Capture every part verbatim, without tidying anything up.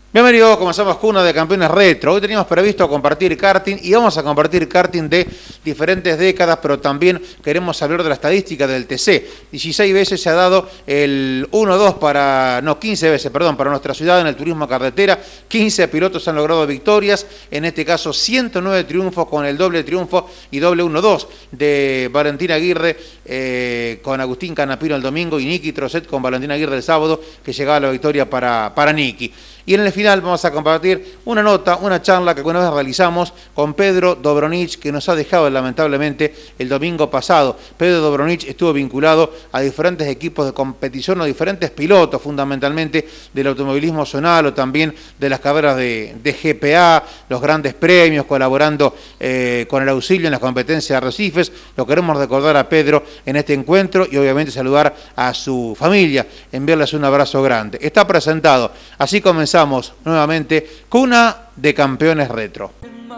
Bienvenidos, comenzamos Cuna de Campeones Retro. Hoy teníamos previsto compartir karting y vamos a compartir karting de diferentes décadas, pero también queremos hablar de la estadística del T C. dieciséis veces se ha dado el uno dos para, no, quince veces, perdón, para nuestra ciudad en el turismo carretera. quince pilotos han logrado victorias, en este caso ciento nueve triunfos con el doble triunfo y doble uno dos de Valentín Aguirre eh, con Agustín Canapino el domingo y Niki Trocet con Valentín Aguirre el sábado, que llegaba a la victoria para, para Niki. Y en el final vamos a compartir una nota, una charla que alguna vez realizamos con Pedro Dobronich, que nos ha dejado lamentablemente el domingo pasado. Pedro Dobronich estuvo vinculado a diferentes equipos de competición o diferentes pilotos, fundamentalmente del automovilismo zonal o también de las carreras de, de G P A, los grandes premios, colaborando eh, con el auxilio en las competencias de arrecifes. Lo queremos recordar a Pedro en este encuentro y obviamente saludar a su familia, enviarles un abrazo grande. Está presentado, así comenzamos nuevamente Cuna de Campeones Retro.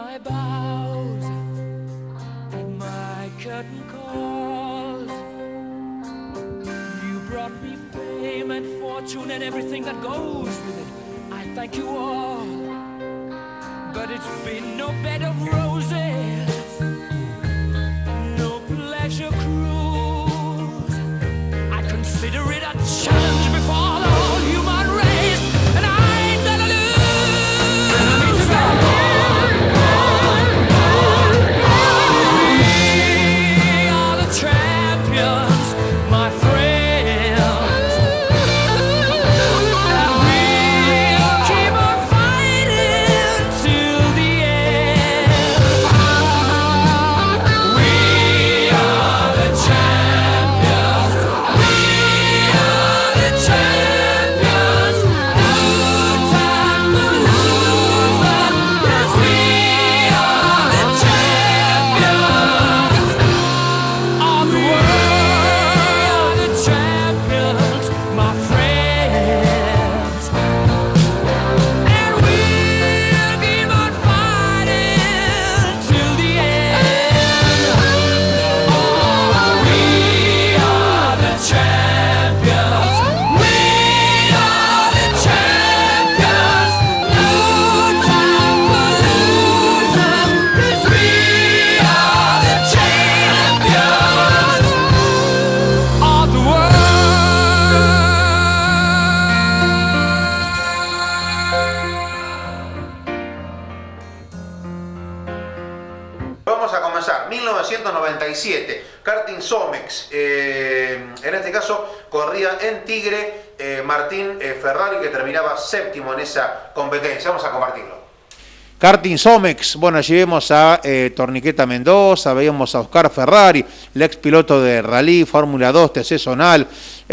mil novecientos noventa y siete, karting Somex, eh, en este caso corría en Tigre eh, Martín eh, Ferrari, que terminaba séptimo en esa competencia. Vamos a compartirlo. Karting Somex, bueno, allí vemos a eh, Torniqueta Mendoza, veíamos a Oscar Ferrari, el ex piloto de Rally, Fórmula dos, T C Zonal,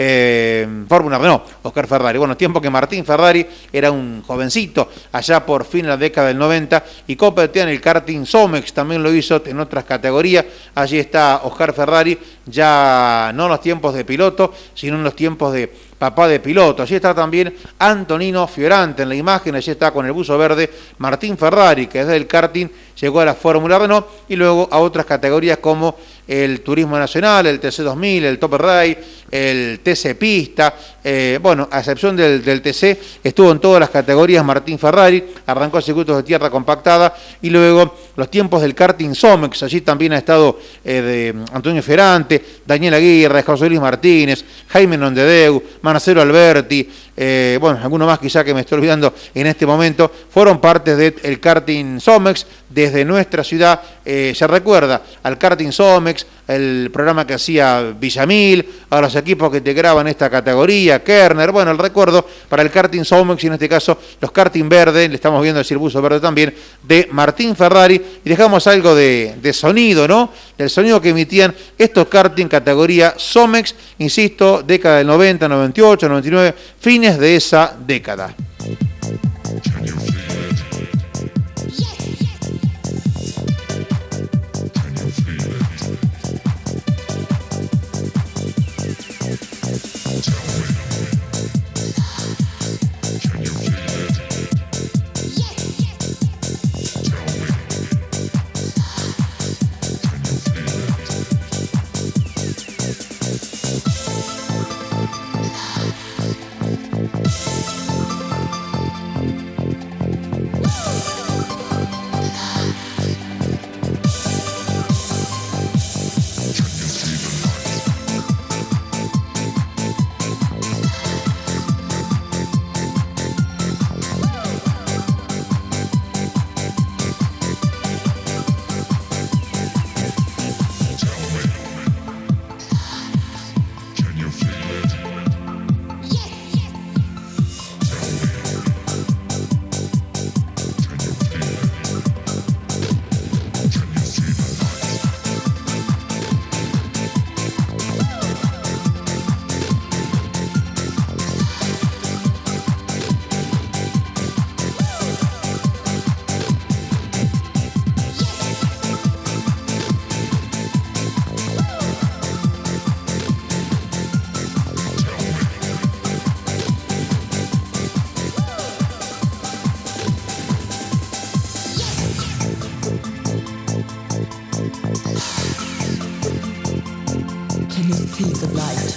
eh, Fórmula no, Oscar Ferrari. Bueno, tiempo que Martín Ferrari era un jovencito, allá por fin de la década del noventa, y competía en el Karting Somex, también lo hizo en otras categorías. Allí está Oscar Ferrari, ya no en los tiempos de piloto, sino en los tiempos de papá de piloto. Allí está también Antonino Fiorante en la imagen, allí está con el buzo verde Martín Ferrari, que desde el karting llegó a la Fórmula Renault y luego a otras categorías como el Turismo Nacional, el T C dos mil, el Top Race, el T C Pista. Eh, bueno, a excepción del, del T C, estuvo en todas las categorías Martín Ferrari, arrancó circuitos de tierra compactada y luego los tiempos del karting Somex. Allí también ha estado eh, de Antonio Fiorante, Daniel Aguirre, José Luis Martínez, Jaime Nondedeu, Marcelo Alberti, eh, bueno, alguno más quizá que me estoy olvidando en este momento, fueron parte del karting Somex desde nuestra ciudad. Eh, se recuerda al karting Somex, el programa que hacía Villamil, a los equipos que integraban esta categoría, Kerner, bueno, el recuerdo para el karting Somex y en este caso los karting verde, le estamos viendo el cirbuso verde también, de Martín Ferrari, y dejamos algo de, de sonido, ¿no? Del sonido que emitían estos karting categoría Somex, insisto, década del noventa, noventa y ocho, noventa y nueve, fines de esa década. truth of life.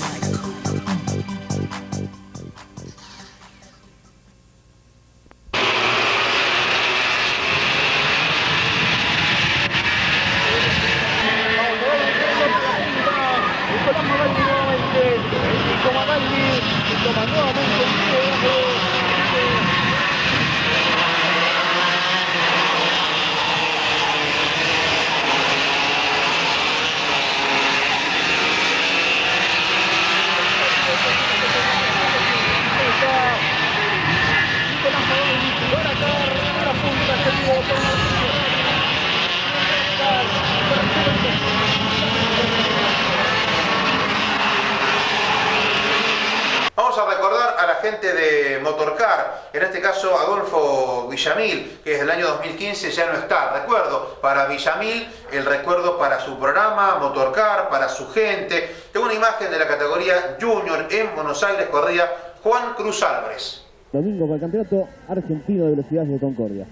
Vamos a recordar a la gente de Motorcar, en este caso Adolfo Villamil, que desde el año dos mil quince ya no está. Recuerdo para Villamil, el recuerdo para su programa Motorcar, para su gente. Tengo una imagen de la categoría Junior en Buenos Aires, corría Juan Cruz Álvarez. Domingo para el Campeonato Argentino de Velocidades de Concordia.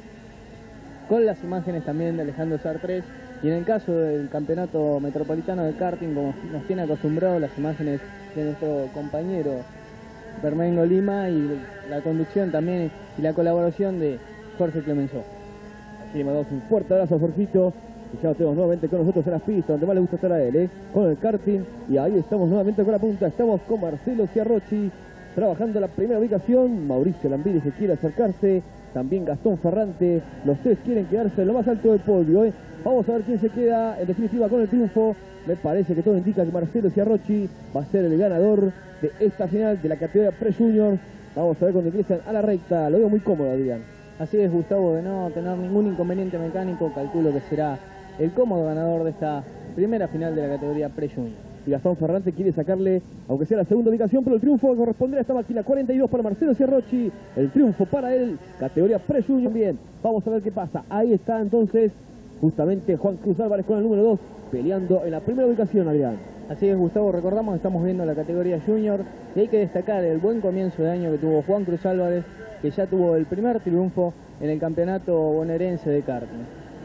Con las imágenes también de Alejandro Sartres, y en el caso del Campeonato Metropolitano de Karting, como nos tiene acostumbrados, las imágenes de nuestro compañero Bermengo Lima y la conducción también y la colaboración de Jorge Clemenceau. Así le mandamos un fuerte abrazo a Jorgito, y ya lo tenemos nuevamente con nosotros en las pistas, donde más le gusta estar a él, ¿eh? Con el karting, y ahí estamos nuevamente con la punta, estamos con Marcelo Ciarrochi, trabajando la primera ubicación. Mauricio Lambiri se quiere acercarse, también Gastón Ferrante, los tres quieren quedarse en lo más alto del podio, ¿eh? Vamos a ver quién se queda en definitiva con el triunfo. Me parece que todo indica que Marcelo Ciarrochi va a ser el ganador de esta final de la categoría Pre-Junior. Vamos a ver cuando ingresan a la recta, lo veo muy cómodo, Adrián. Así es, Gustavo, de no tener ningún inconveniente mecánico, calculo que será el cómodo ganador de esta primera final de la categoría Pre-Junior. Y Gastón Ferrante quiere sacarle, aunque sea la segunda ubicación, pero el triunfo corresponderá a esta máquina. Cuarenta y dos para Marcelo Ciarrochi, el triunfo para él, categoría Pre-Junior. Bien, vamos a ver qué pasa. Ahí está entonces justamente Juan Cruz Álvarez con el número dos, peleando en la primera ubicación, Adrián. Así es, Gustavo, recordamos que estamos viendo la categoría Junior y hay que destacar el buen comienzo de año que tuvo Juan Cruz Álvarez, que ya tuvo el primer triunfo en el campeonato bonaerense de karting.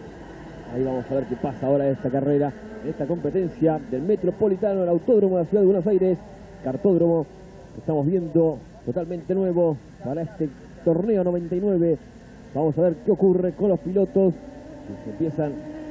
Ahí vamos a ver qué pasa ahora en esta carrera, en esta competencia del Metropolitano, el Autódromo de la Ciudad de Buenos Aires, cartódromo que estamos viendo totalmente nuevo para este torneo noventa y nueve. Vamos a ver qué ocurre con los pilotos que se empiezan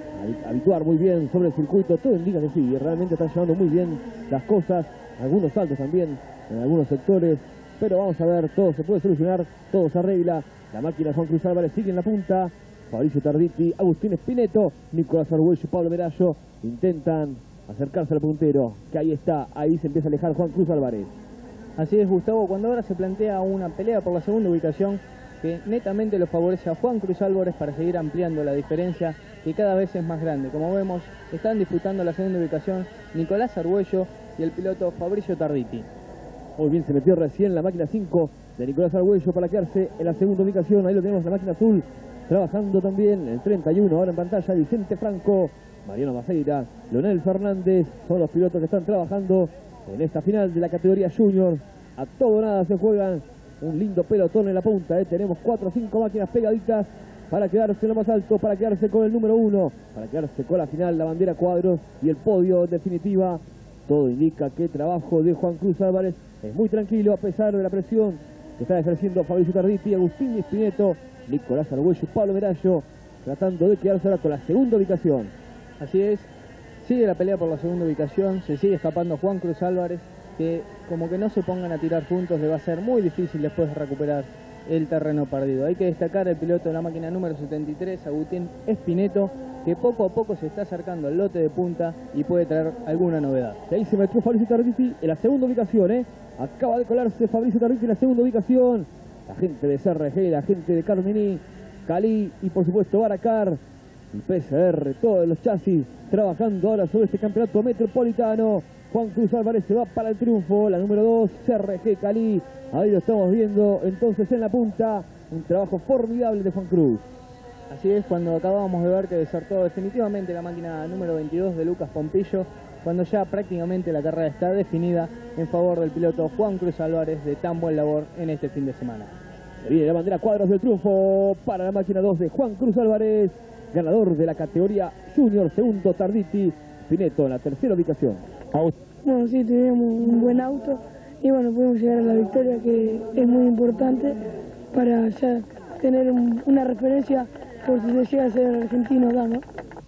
a habituar muy bien sobre el circuito. Todo indica que sí, realmente están llevando muy bien las cosas, algunos saltos también en algunos sectores, pero vamos a ver, todo se puede solucionar, todo se arregla. La máquina de Juan Cruz Álvarez sigue en la punta, Fabricio Tarditi, Agustín Espineto, Nicolás Arguello y Pablo Merallo intentan acercarse al puntero, que ahí está, ahí se empieza a alejar Juan Cruz Álvarez. Así es, Gustavo, cuando ahora se plantea una pelea por la segunda ubicación que netamente lo favorece a Juan Cruz Álvarez para seguir ampliando la diferencia, que cada vez es más grande. Como vemos, están disputando la segunda ubicación Nicolás Arguello y el piloto Fabricio Tarditi. Muy bien, se metió recién la máquina cinco de Nicolás Arguello para quedarse en la segunda ubicación. Ahí lo tenemos, la máquina azul, trabajando también el treinta y uno, ahora en pantalla Vicente Franco, Mariano Maceira, Leonel Fernández, son los pilotos que están trabajando en esta final de la categoría Junior. A todo nada se juegan, un lindo pelotón en la punta, ¿eh? Tenemos cuatro o cinco máquinas pegaditas para quedarse en lo más alto, para quedarse con el número uno, para quedarse con la final, la bandera cuadros y el podio en definitiva. Todo indica que el trabajo de Juan Cruz Álvarez es muy tranquilo a pesar de la presión que está ejerciendo Fabricio Tarditi, Agustín Espineto, Nicolás Arguello y Pablo Merallo, tratando de quedarse ahora con la segunda ubicación. Así es, sigue la pelea por la segunda ubicación, se sigue escapando Juan Cruz Álvarez, que como que no se pongan a tirar puntos le va a ser muy difícil después de recuperar el terreno perdido. Hay que destacar el piloto de la máquina número setenta y tres, Agustín Espineto, que poco a poco se está acercando al lote de punta y puede traer alguna novedad. Y ahí se metió Fabricio Tarditi en la segunda ubicación, ¿eh? Acaba de colarse Fabricio Tarditi en la segunda ubicación. La gente de C R G, la gente de Carmení, Cali y por supuesto Baracar y P C R, todos los chasis trabajando ahora sobre este campeonato metropolitano. Juan Cruz Álvarez se va para el triunfo, la número dos, C R G Cali, ahí lo estamos viendo entonces en la punta, un trabajo formidable de Juan Cruz. Así es, cuando acabamos de ver que desertó definitivamente la máquina número veintidós de Lucas Pompillo, cuando ya prácticamente la carrera está definida en favor del piloto Juan Cruz Álvarez de tan buen labor en este fin de semana. Se viene la bandera cuadros del triunfo para la máquina dos de Juan Cruz Álvarez, ganador de la categoría Junior, segundo Tarditi, Espineto en la tercera ubicación. Bueno, sí, tuvimos un buen auto y bueno, pudimos llegar a la victoria, que es muy importante para ya tener un, una referencia por si se llega a ser argentino acá, ¿no?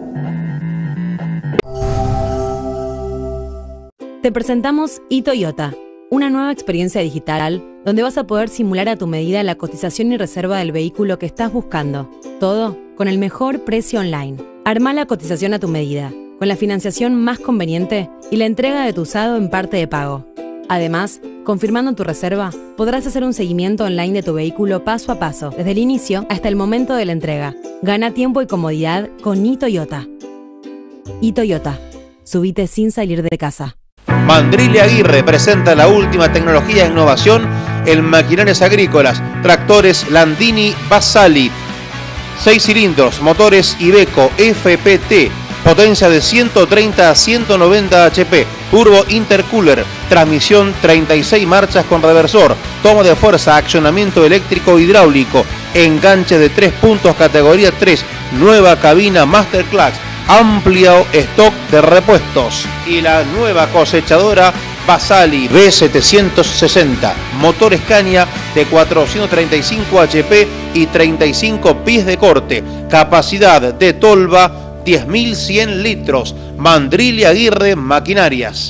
Te presentamos iToyota, una nueva experiencia digital donde vas a poder simular a tu medida la cotización y reserva del vehículo que estás buscando. Todo con el mejor precio online. Armá la cotización a tu medida, con la financiación más conveniente y la entrega de tu usado en parte de pago. Además, confirmando tu reserva, podrás hacer un seguimiento online de tu vehículo paso a paso, desde el inicio hasta el momento de la entrega. Gana tiempo y comodidad con iToyota. iToyota. Subite sin salir de casa. Mandrilli Aguirre presenta la última tecnología e innovación en maquinarias agrícolas, tractores Landini Basali, seis cilindros, motores Iveco F P T, potencia de ciento treinta a ciento noventa H P, turbo intercooler, transmisión treinta y seis marchas con reversor, toma de fuerza, accionamiento eléctrico hidráulico, enganche de tres puntos categoría tres, nueva cabina Masterclass, amplio stock de repuestos y la nueva cosechadora Basali B setecientos sesenta, motor Scania de cuatrocientos treinta y cinco H P y treinta y cinco pies de corte, capacidad de tolva diez mil cien litros. Mandrilli Aguirre Maquinarias.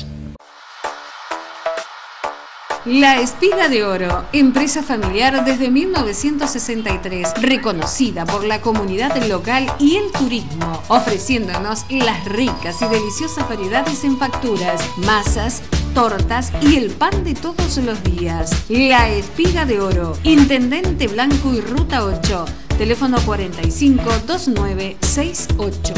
La Espiga de Oro, empresa familiar desde mil novecientos sesenta y tres, reconocida por la comunidad local y el turismo, ofreciéndonos las ricas y deliciosas variedades en facturas, masas, tortas y el pan de todos los días. La Espiga de Oro, Intendente Blanco y Ruta ocho, teléfono cuarenta y cinco veintinueve sesenta y ocho.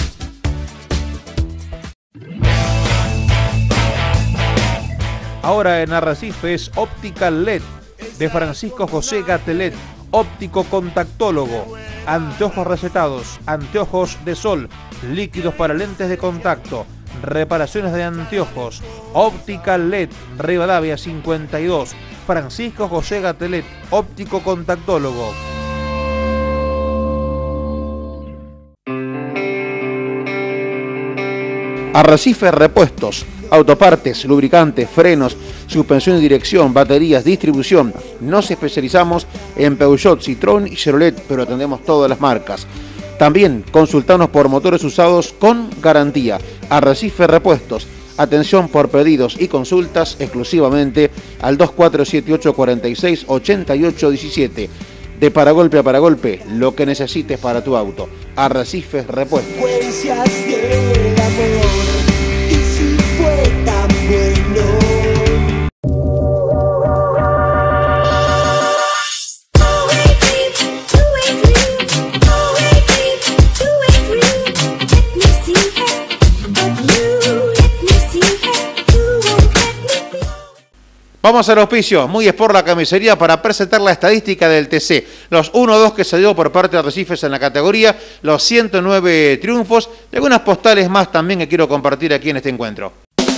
Ahora en Arrecifes, Optical L E D de Francisco José Gatelet, óptico contactólogo, anteojos recetados, anteojos de sol, líquidos para lentes de contacto, reparaciones de anteojos. Optical L E D, Rivadavia cincuenta y dos, Francisco José Gatelet, óptico contactólogo. Arrecife Repuestos, autopartes, lubricantes, frenos, suspensión y dirección, baterías, distribución. Nos especializamos en Peugeot, Citroën y Chevrolet, pero atendemos todas las marcas. También consultanos por motores usados con garantía. Arrecife Repuestos, atención por pedidos y consultas exclusivamente al dos cuatro siete ocho cuatro seis ocho ocho uno siete. De Paragolpe a Paragolpe, lo que necesites para tu auto. Arrecifes Repuestos. Vamos al auspicio, Muy Sport la camisería, para presentar la estadística del T C. Los uno dos que se dio por parte de Arrecifes en la categoría, los ciento nueve triunfos y algunas postales más también que quiero compartir aquí en este encuentro.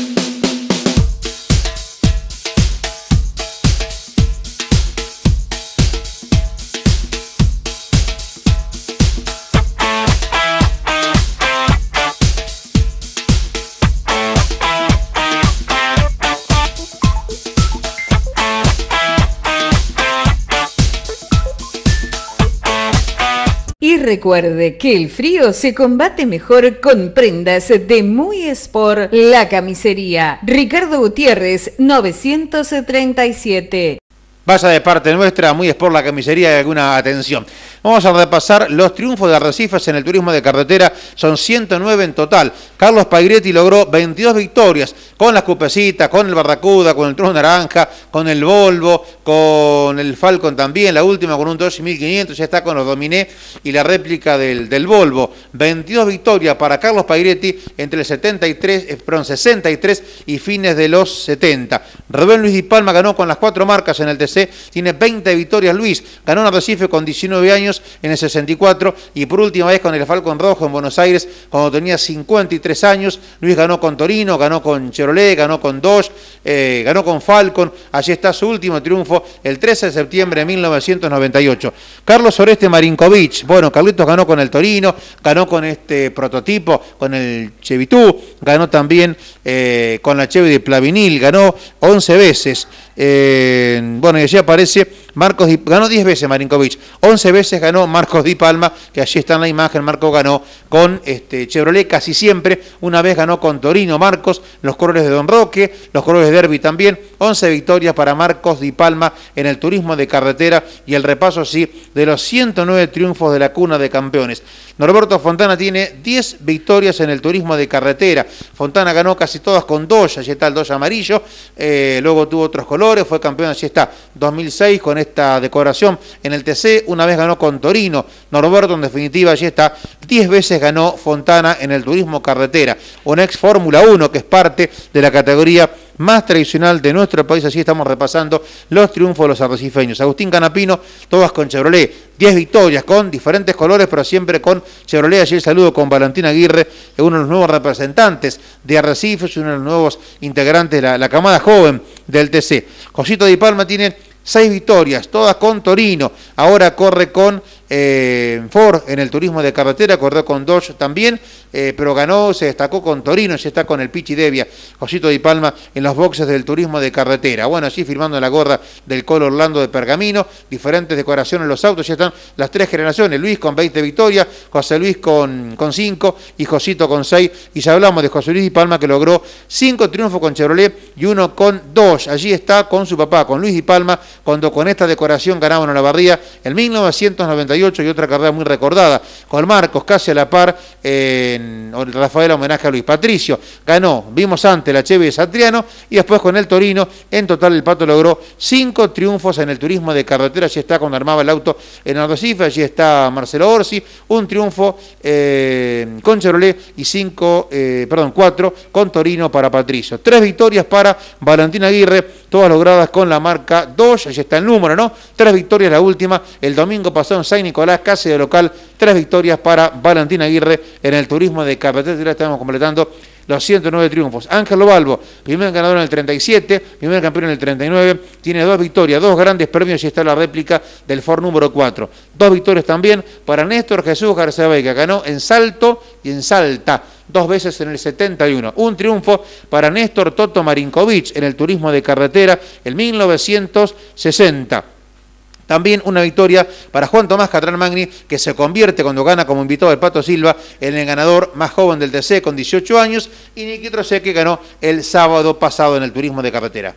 Y recuerde que el frío se combate mejor con prendas de Muy Sport, la camisería. Ricardo Gutiérrez, novecientos treinta y siete. Vaya de parte nuestra, Muy Sport la camisería, y alguna atención. Vamos a repasar los triunfos de Arrecifes en el turismo de carretera, son ciento nueve en total. Carlos Pagretti logró veintidós victorias, con las Cupecitas, con el Barracuda, con el Trueno Naranja, con el Volvo, con el Falcon también, la última con un Dodge mil quinientos, ya está con los Dominé y la réplica del, del Volvo. veintidós victorias para Carlos Pagretti entre el setenta y tres, eh, perdón, sesenta y tres y fines de los setenta. Rubén Luis Di Palma ganó con las cuatro marcas en el T C, tiene veinte victorias Luis, ganó en Arrecife con diecinueve años en el sesenta y cuatro y por última vez con el Falcon Rojo en Buenos Aires cuando tenía cincuenta y tres años. Luis ganó con Torino, ganó con Chevrolet, ganó con Dodge, eh, ganó con Falcon. Allí está su último triunfo el trece de septiembre de mil novecientos noventa y ocho. Carlos Oreste Marinkovic, bueno, Carlitos ganó con el Torino, ganó con este prototipo, con el Chevitú, ganó también eh, con la Chevy de Plavinil, ganó once veces. Eh, bueno, y allí aparece Marcos Di, ganó diez veces Marinkovic, once veces ganó Marcos Di Palma, que allí está en la imagen. Marcos ganó con este, Chevrolet casi siempre, una vez ganó con Torino Marcos, los colores de Don Roque, los colores de Derby también, once victorias para Marcos Di Palma en el turismo de carretera y el repaso sí de los ciento nueve triunfos de la cuna de campeones. Norberto Fontana tiene diez victorias en el turismo de carretera. Fontana ganó casi todas con Dodge, allí está el Dodge amarillo, eh, luego tuvo otros colores, fue campeón, allí está, dos mil seis con esta decoración en el T C, una vez ganó con Torino. Norberto en definitiva, allí está, diez veces ganó Fontana en el turismo carretera. Un ex Fórmula uno que es parte de la categoría más tradicional de nuestro país. Así estamos repasando los triunfos de los arrecifeños. Agustín Canapino, todas con Chevrolet, diez victorias con diferentes colores, pero siempre con Chevrolet. Allí el saludo con Valentín Aguirre, uno de los nuevos representantes de Arrecifes, uno de los nuevos integrantes de la, la camada joven del T C. Josito Di Palma tiene seis victorias, todas con Torino. Ahora corre con eh, Ford en el turismo de carretera, corrió con Dodge también, eh, pero ganó, se destacó con Torino, ya está con el Pichi Devia, Josito Di Palma en los boxes del turismo de carretera. Bueno, así firmando la gorra del Colo Orlando de Pergamino, diferentes decoraciones en los autos, ya están las tres generaciones, Luis con veinte victorias, José Luis con cinco y Josito con seis, y ya hablamos de José Luis Di Palma que logró cinco triunfos con Chevrolet y uno con Dodge. Allí está con su papá, con Luis Di Palma, cuando con esta decoración ganaban a la barría en mil novecientos noventa y ocho y otra carrera muy recordada, con Marcos casi a la par en Rafael homenaje a Luis. Patricio ganó, vimos antes la Chevy de Satriano y después con el Torino. En total el Pato logró cinco triunfos en el turismo de carretera. Allí está cuando armaba el auto en Arrecife, allí está Marcelo Orsi, un triunfo eh, con Chevrolet y cinco, eh, perdón, cuatro con Torino para Patricio. Tres victorias para Valentín Aguirre, todas logradas con la marca Dodge. Allí está el número, ¿no? Tres victorias, la última el domingo pasado en San Nicolás, casi de local. Tres victorias para Valentín Aguirre en el turismo de carretera. Estamos completando los ciento nueve triunfos. Ángelo Balbo, primer ganador en el treinta y siete, primer campeón en el treinta y nueve, tiene dos victorias, dos grandes premios y está la réplica del Ford número cuatro. Dos victorias también para Néstor Jesús García Veiga, ganó en Salto y en Salta, dos veces en el setenta y uno. Un triunfo para Néstor Toto Marinkovic en el turismo de carretera en mil novecientos sesenta. También una victoria para Juan Tomás Catrán Magni, que se convierte cuando gana como invitado del Pato Silva en el ganador más joven del T C con dieciocho años, y Niki Trocé, que ganó el sábado pasado en el turismo de carretera.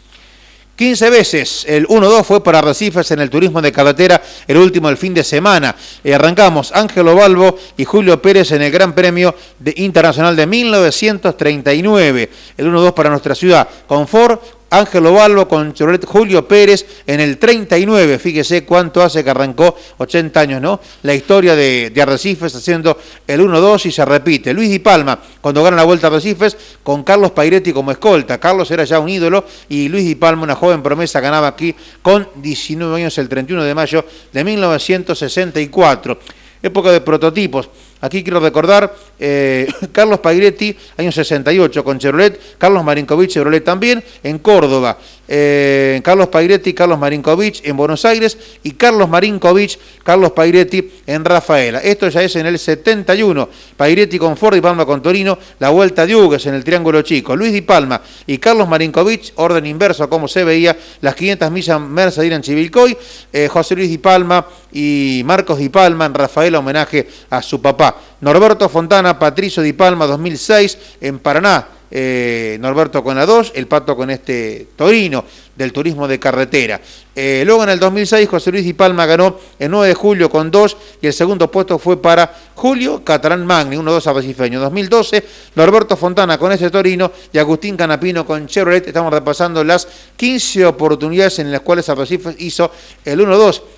quince veces, el uno dos fue para Arrecifes en el turismo de carretera, el último el fin de semana. Eh, arrancamos Ángelo Balbo y Julio Pérez en el Gran Premio de Internacional de mil novecientos treinta y nueve, el uno dos para nuestra ciudad, con Ford, Ángelo Balbo con Chevrolet, Julio Pérez en el treinta y nueve, fíjese cuánto hace que arrancó, ochenta años, ¿no? La historia de, de Arrecifes haciendo el uno dos y se repite. Luis Di Palma, cuando gana la Vuelta a Arrecifes, con Carlos Pairetti como escolta. Carlos era ya un ídolo y Luis Di Palma, una joven promesa, ganaba aquí con diecinueve años el treinta y uno de mayo de mil novecientos sesenta y cuatro. Época de prototipos. Aquí quiero recordar eh, Carlos Pairetti, año sesenta y ocho con Chevrolet, Carlos Marinkovic, Chevrolet también, en Córdoba. Eh, Carlos Pairetti, Carlos Marinkovic en Buenos Aires y Carlos Marinkovic, Carlos Pairetti en Rafaela. Esto ya es en el setenta y uno. Pairetti con Ford y Palma con Torino, la Vuelta de Hugues en el Triángulo Chico. Luis Di Palma y Carlos Marinkovic, orden inverso como se veía, las quinientas millas Mercedes en Chivilcoy, eh, José Luis Di Palma y Marcos Di Palma en Rafaela, homenaje a su papá. Norberto Fontana, Patricio Di Palma, dos mil seis en Paraná. Eh, Norberto con la dos, el Pato con este Torino del turismo de carretera. Eh, luego en el dos mil seis José Luis Di Palma ganó el nueve de julio con dos y el segundo puesto fue para Julio Catrán Magni, uno dos arrecifeño. dos mil doce Norberto Fontana con ese Torino y Agustín Canapino con Chevrolet. Estamos repasando las quince oportunidades en las cuales Arrecifes hizo el uno dos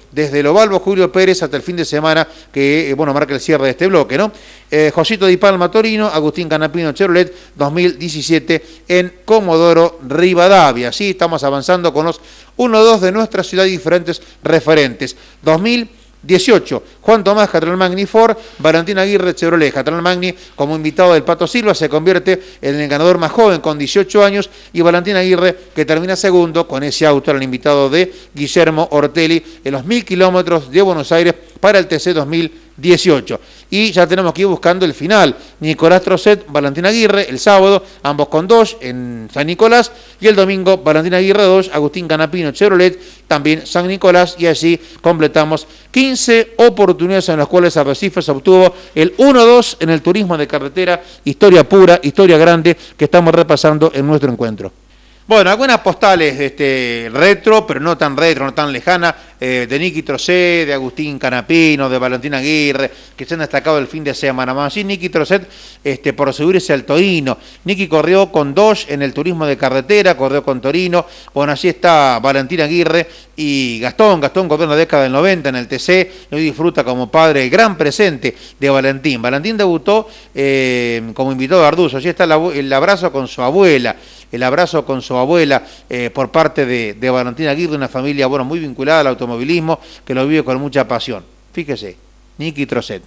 desde Lo Balbo, Julio Pérez, hasta el fin de semana que, eh, bueno, marca el cierre de este bloque, ¿no? Eh, Josito Di Palma, Torino, Agustín Canapino, Chevrolet, dos mil diecisiete en Comodoro Rivadavia. Sí, estamos avanzando con los uno dos de nuestra ciudad y diferentes referentes. dos mil dieciocho, Juan Tomás, Catrol Magni Ford, Valentín Aguirre, Chevrolet. Catrol Magni, como invitado del Pato Silva, se convierte en el ganador más joven con dieciocho años, y Valentín Aguirre, que termina segundo con ese auto, era el invitado de Guillermo Ortelli en los mil kilómetros de Buenos Aires para el T C dos mil dieciocho. Y ya tenemos que ir buscando el final. Nicolás Trocet, Valentín Aguirre, el sábado, ambos con dos en San Nicolás, y el domingo Valentín Aguirre dos, Agustín Canapino, Chevrolet, también San Nicolás, y así completamos quince oportunidades en las cuales Arrecifes obtuvo el uno dos en el turismo de carretera, historia pura, historia grande, que estamos repasando en nuestro encuentro. Bueno, algunas postales este, retro, pero no tan retro, no tan lejana, eh, de Niki Trocet, de Agustín Canapino, de Valentín Aguirre, que se han destacado el fin de semana. Más así, Niki Trocet, este, por subirse al Torino. Niki corrió con dos en el turismo de carretera, corrió con Torino. Bueno, así está Valentín Aguirre y Gastón. Gastón corrió en la década del noventa en el T C, y hoy disfruta como padre el gran presente de Valentín. Valentín debutó eh, como invitado de Arduzo. Así está el, el abrazo con su abuela. El abrazo con su abuela eh, por parte de, de Valentín Aguirre, una familia bueno, muy vinculada al automovilismo, que lo vive con mucha pasión. Fíjese, Niki Trocet.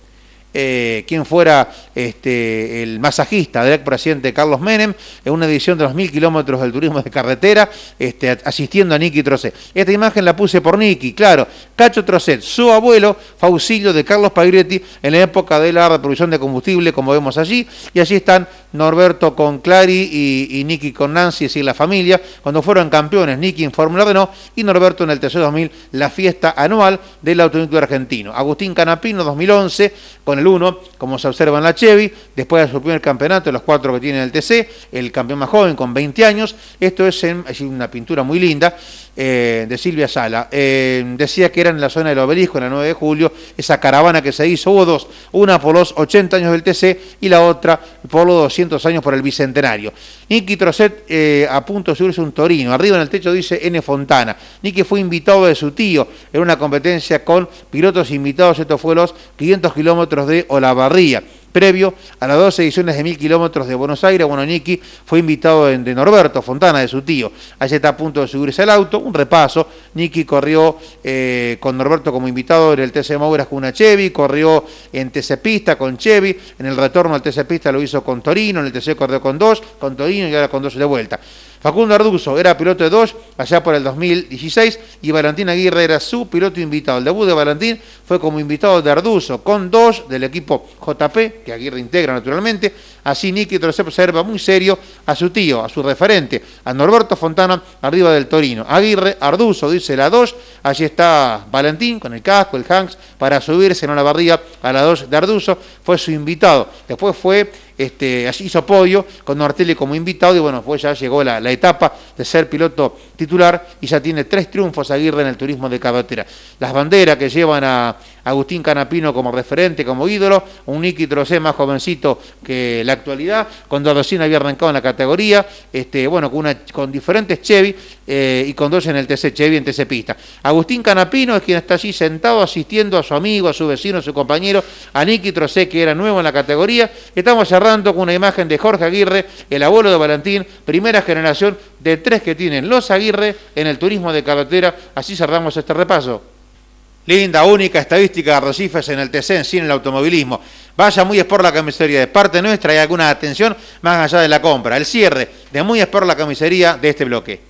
Eh, quien fuera este, el masajista del expresidente Carlos Menem en una edición de los mil kilómetros del turismo de carretera, este, asistiendo a Niki Trocet. Esta imagen la puse por Niki, claro. Cacho Trocet, su abuelo, fue auxilio de Carlos Pagretti en la época de la reproducción de combustible, como vemos allí, y allí están Norberto con Clary y, y Niki con Nancy, es decir, la familia, cuando fueron campeones, Niki en Fórmula Renault y Norberto en el T C dos mil, la fiesta anual del automóvil argentino. Agustín Canapino, dos mil once, con el uno, como se observa en la Chevy, después de su primer campeonato, de los cuatro que tiene el T C, el campeón más joven con veinte años. Esto es, en, es una pintura muy linda eh, de Silvia Sala. Eh, decía que era en la zona del Obelisco, en la nueve de julio, esa caravana que se hizo. Hubo dos, una por los ochenta años del T C y la otra por los doscientos años por el Bicentenario. Niki Trocet eh, a punto de subirse un Torino. Arriba en el techo dice N Fontana. Niki fue invitado de su tío en una competencia con pilotos invitados. Esto fue los quinientos kilómetros de Olavarría. Previo a las dos ediciones de mil kilómetros de Buenos Aires, bueno, Niki fue invitado de, de Norberto Fontana, de su tío. Allí está a punto de subirse al auto. Un repaso. Niki corrió eh, con Norberto como invitado en el T C Mouras con una Chevy, corrió en T C Pista con Chevy, en el retorno al T C Pista lo hizo con Torino, en el T C corrió con dos, con Torino y ahora con dos de vuelta. Facundo Arduzo era piloto de dos allá por el dos mil dieciséis y Valentín Aguirre era su piloto invitado. El debut de Valentín fue como invitado de Arduzo con dos del equipo J P, que Aguirre integra naturalmente. Así Niki Trocet observa muy serio a su tío, a su referente, a Norberto Fontana, arriba del Torino. Aguirre, Arduzo, dice la dos, allí está Valentín con el casco, el Hanks, para subirse en la barriga a la dos de Arduzo, fue su invitado. Después fue... Este, allí hizo podio con Ortelli como invitado y bueno, pues ya llegó la, la etapa de ser piloto titular y ya tiene tres triunfos Aguirre en el turismo de carretera. Las banderas que llevan a Agustín Canapino como referente, como ídolo, un Niki Trocet más jovencito que la actualidad, cuando recién había arrancado en la categoría, este, bueno, con, una, con diferentes Chevy eh, y con dos en el T C Chevy, en T C Pista. Agustín Canapino es quien está allí sentado asistiendo a su amigo, a su vecino, a su compañero, a Niki Trocet, que era nuevo en la categoría. Estamos cerrando con una imagen de Jorge Aguirre, el abuelo de Valentín, primera generación de tres que tienen los Aguirre en el turismo de carretera. Así cerramos este repaso. Linda, única estadística de Arrecifes en el T C, en sí en el automovilismo. Vaya Muy Sport la camisería de parte nuestra, hay alguna atención más allá de la compra. El cierre de Muy Sport la camisería de este bloque.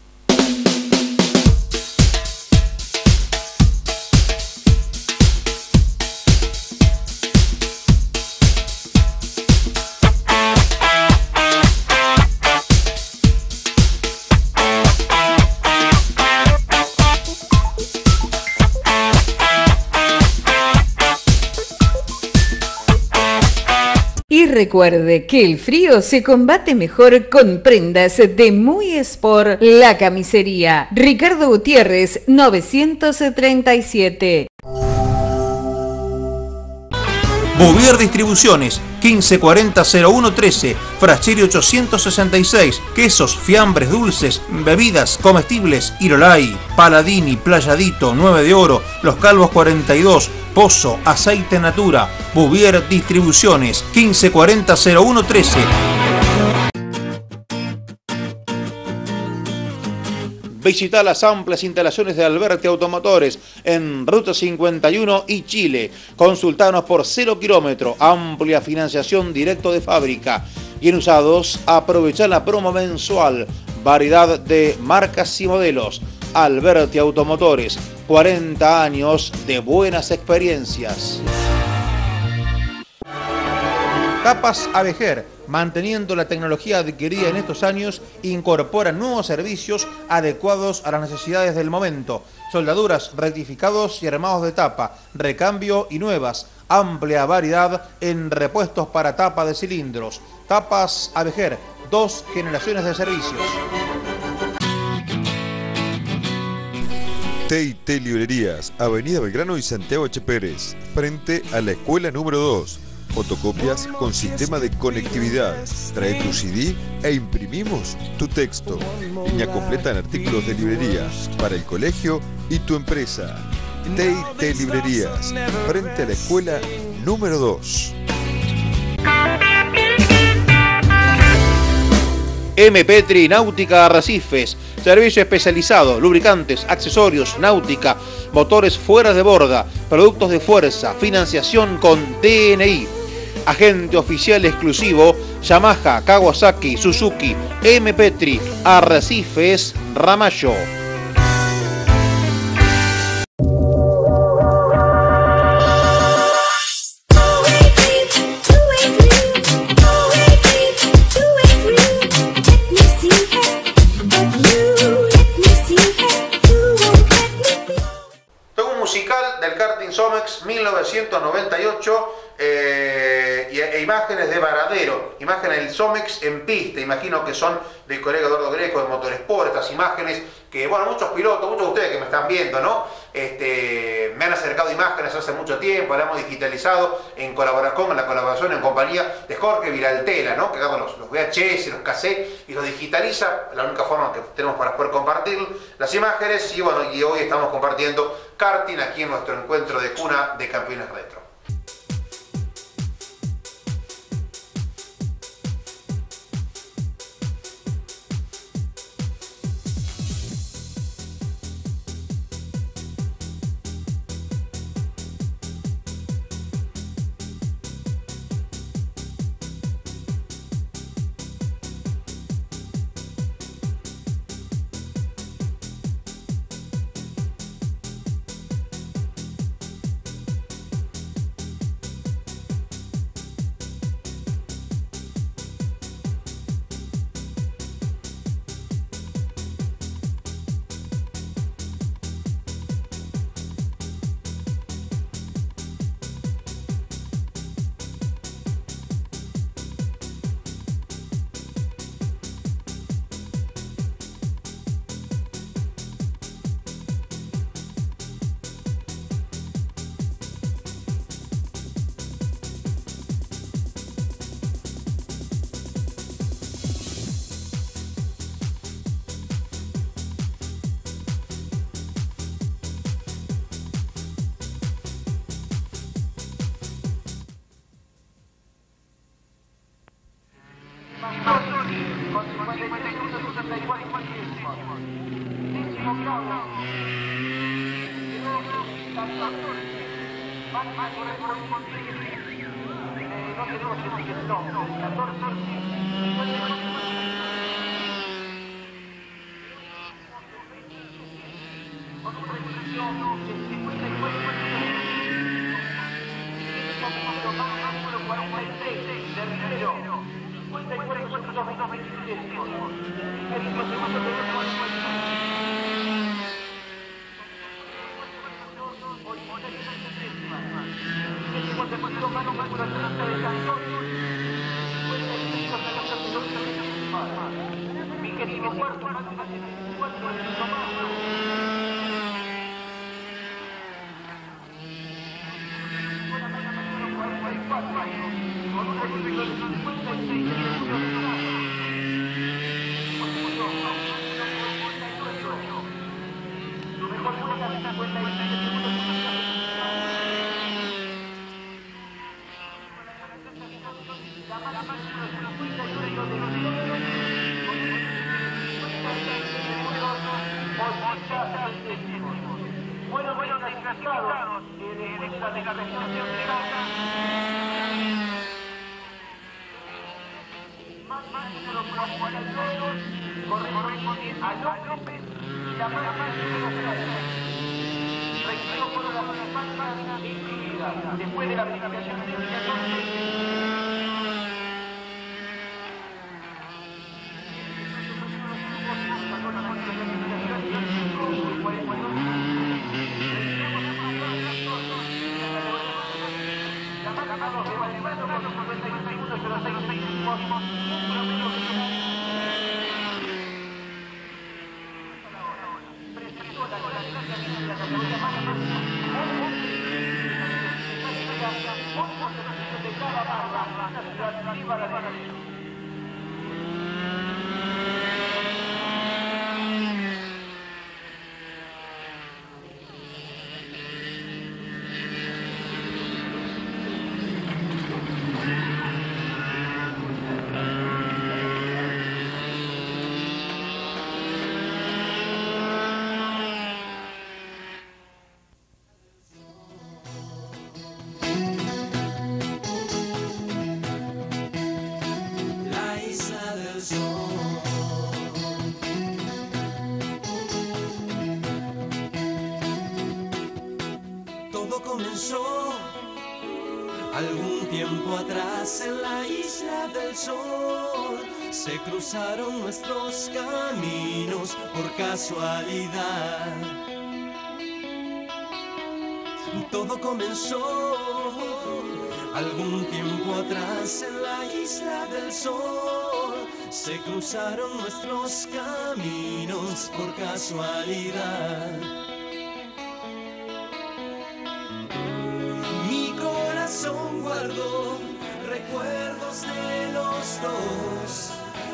Y recuerde que el frío se combate mejor con prendas de Muy Sport, la camisería. Ricardo Gutiérrez, novecientos treinta y siete. Bouvier Distribuciones, quince cuarenta cero uno trece, Fraschieri ochocientos sesenta y seis, quesos, fiambres, dulces, bebidas, comestibles, Irolai, Paladini, Playadito, nueve de Oro, Los Calvos cuarenta y dos, Pozo, Aceite Natura, Bouvier Distribuciones, quince cuarenta cero uno trece. Visita las amplias instalaciones de Alberti Automotores en Ruta cincuenta y uno y Chile. Consultanos por cero kilómetro, amplia financiación directo de fábrica. Y en usados, aprovechar la promo mensual, variedad de marcas y modelos. Alberti Automotores, cuarenta años de buenas experiencias. Tapas Avejer, manteniendo la tecnología adquirida en estos años, incorpora nuevos servicios adecuados a las necesidades del momento. Soldaduras, rectificados y armados de tapa, recambio y nuevas. Amplia variedad en repuestos para tapa de cilindros. Tapas Avejer, dos generaciones de servicios. T y T Librerías, Avenida Belgrano y Santiago H. Pérez, frente a la escuela número dos. Fotocopias con sistema de conectividad. Trae tu C D e imprimimos tu texto. Línea completa en artículos de librería para el colegio y tu empresa. T y T Librerías, frente a la escuela número dos. M. Petri Náutica Arrecifes, servicio especializado, lubricantes, accesorios, náutica, motores fuera de borda, productos de fuerza, financiación con D N I. Agente oficial exclusivo, Yamaha, Kawasaki, Suzuki, M. Petri, Arrecifes, Ramallo. Tengo un musical del karting Somex mil novecientos noventa y ocho. Eh, e imágenes de Varadero, imágenes del Somex en pista, imagino que son del colega Eduardo Greco de Motorsport, estas imágenes que, bueno, muchos pilotos, muchos de ustedes que me están viendo, ¿no? Este, me han acercado imágenes hace mucho tiempo, la hemos digitalizado en colaboración, en la colaboración en compañía de Jorge Viraltela, ¿no? Que agarra los, los V H S, los cassettes y los digitaliza, la única forma que tenemos para poder compartir las imágenes. Y bueno, y hoy estamos compartiendo karting aquí en nuestro encuentro de cuna de campeones retro. Bueno, bueno, clasificados en esta de la región de más más de los cuarenta corresponde a López y la mala parte de los López. Requirió por la falta enseguida, después de la verificación de algún tiempo atrás en la isla del sol. Se cruzaron nuestros caminos por casualidad. Todo comenzó algún tiempo atrás en la isla del sol. Se cruzaron nuestros caminos por casualidad. Guardo recuerdos de los dos,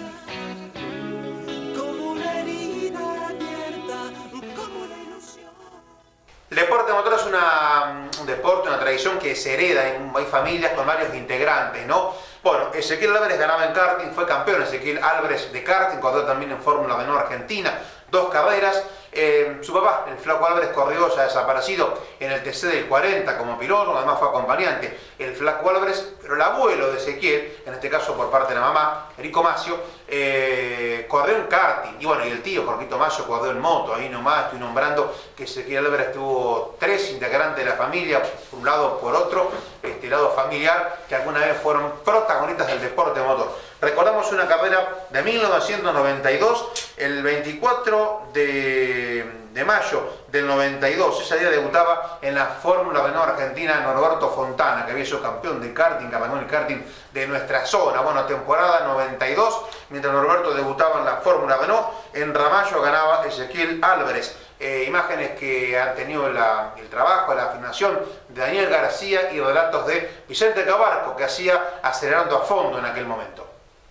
como una herida abierta, como una ilusión. El deporte motor es una, un deporte, una tradición que se hereda, en, hay familias con varios integrantes, ¿no? Bueno, Ezequiel Álvarez ganaba en karting, fue campeón Ezequiel Álvarez de karting, corrió también en Fórmula Menor Argentina, dos carreras. Eh, su papá, el Flaco Álvarez, corrió, ya desaparecido, en el T C del cuarenta como piloto, además fue acompañante el Flaco Álvarez, pero el abuelo de Ezequiel, en este caso por parte de la mamá, Enrico Macio, eh, corrió en karting, y bueno, y el tío, Jorgito Macio, corrió en moto. Ahí nomás estoy nombrando que Ezequiel Álvarez tuvo tres integrantes de la familia, por un lado por otro, este lado familiar, que alguna vez fueron protagonistas del deporte motor. Recordamos una carrera de mil novecientos noventa y dos, el veinticuatro de, de mayo del noventa y dos. Ese día debutaba en la Fórmula Renault Argentina Norberto Fontana, que había sido campeón de karting, campeón de karting de nuestra zona. Bueno, temporada noventa y dos, mientras Norberto debutaba en la Fórmula Renault, en Ramallo ganaba Ezequiel Álvarez. Eh, imágenes que han tenido la, el trabajo, la afinación de Daniel García y relatos de Vicente Cabarco, que hacía Acelerando a Fondo en aquel momento.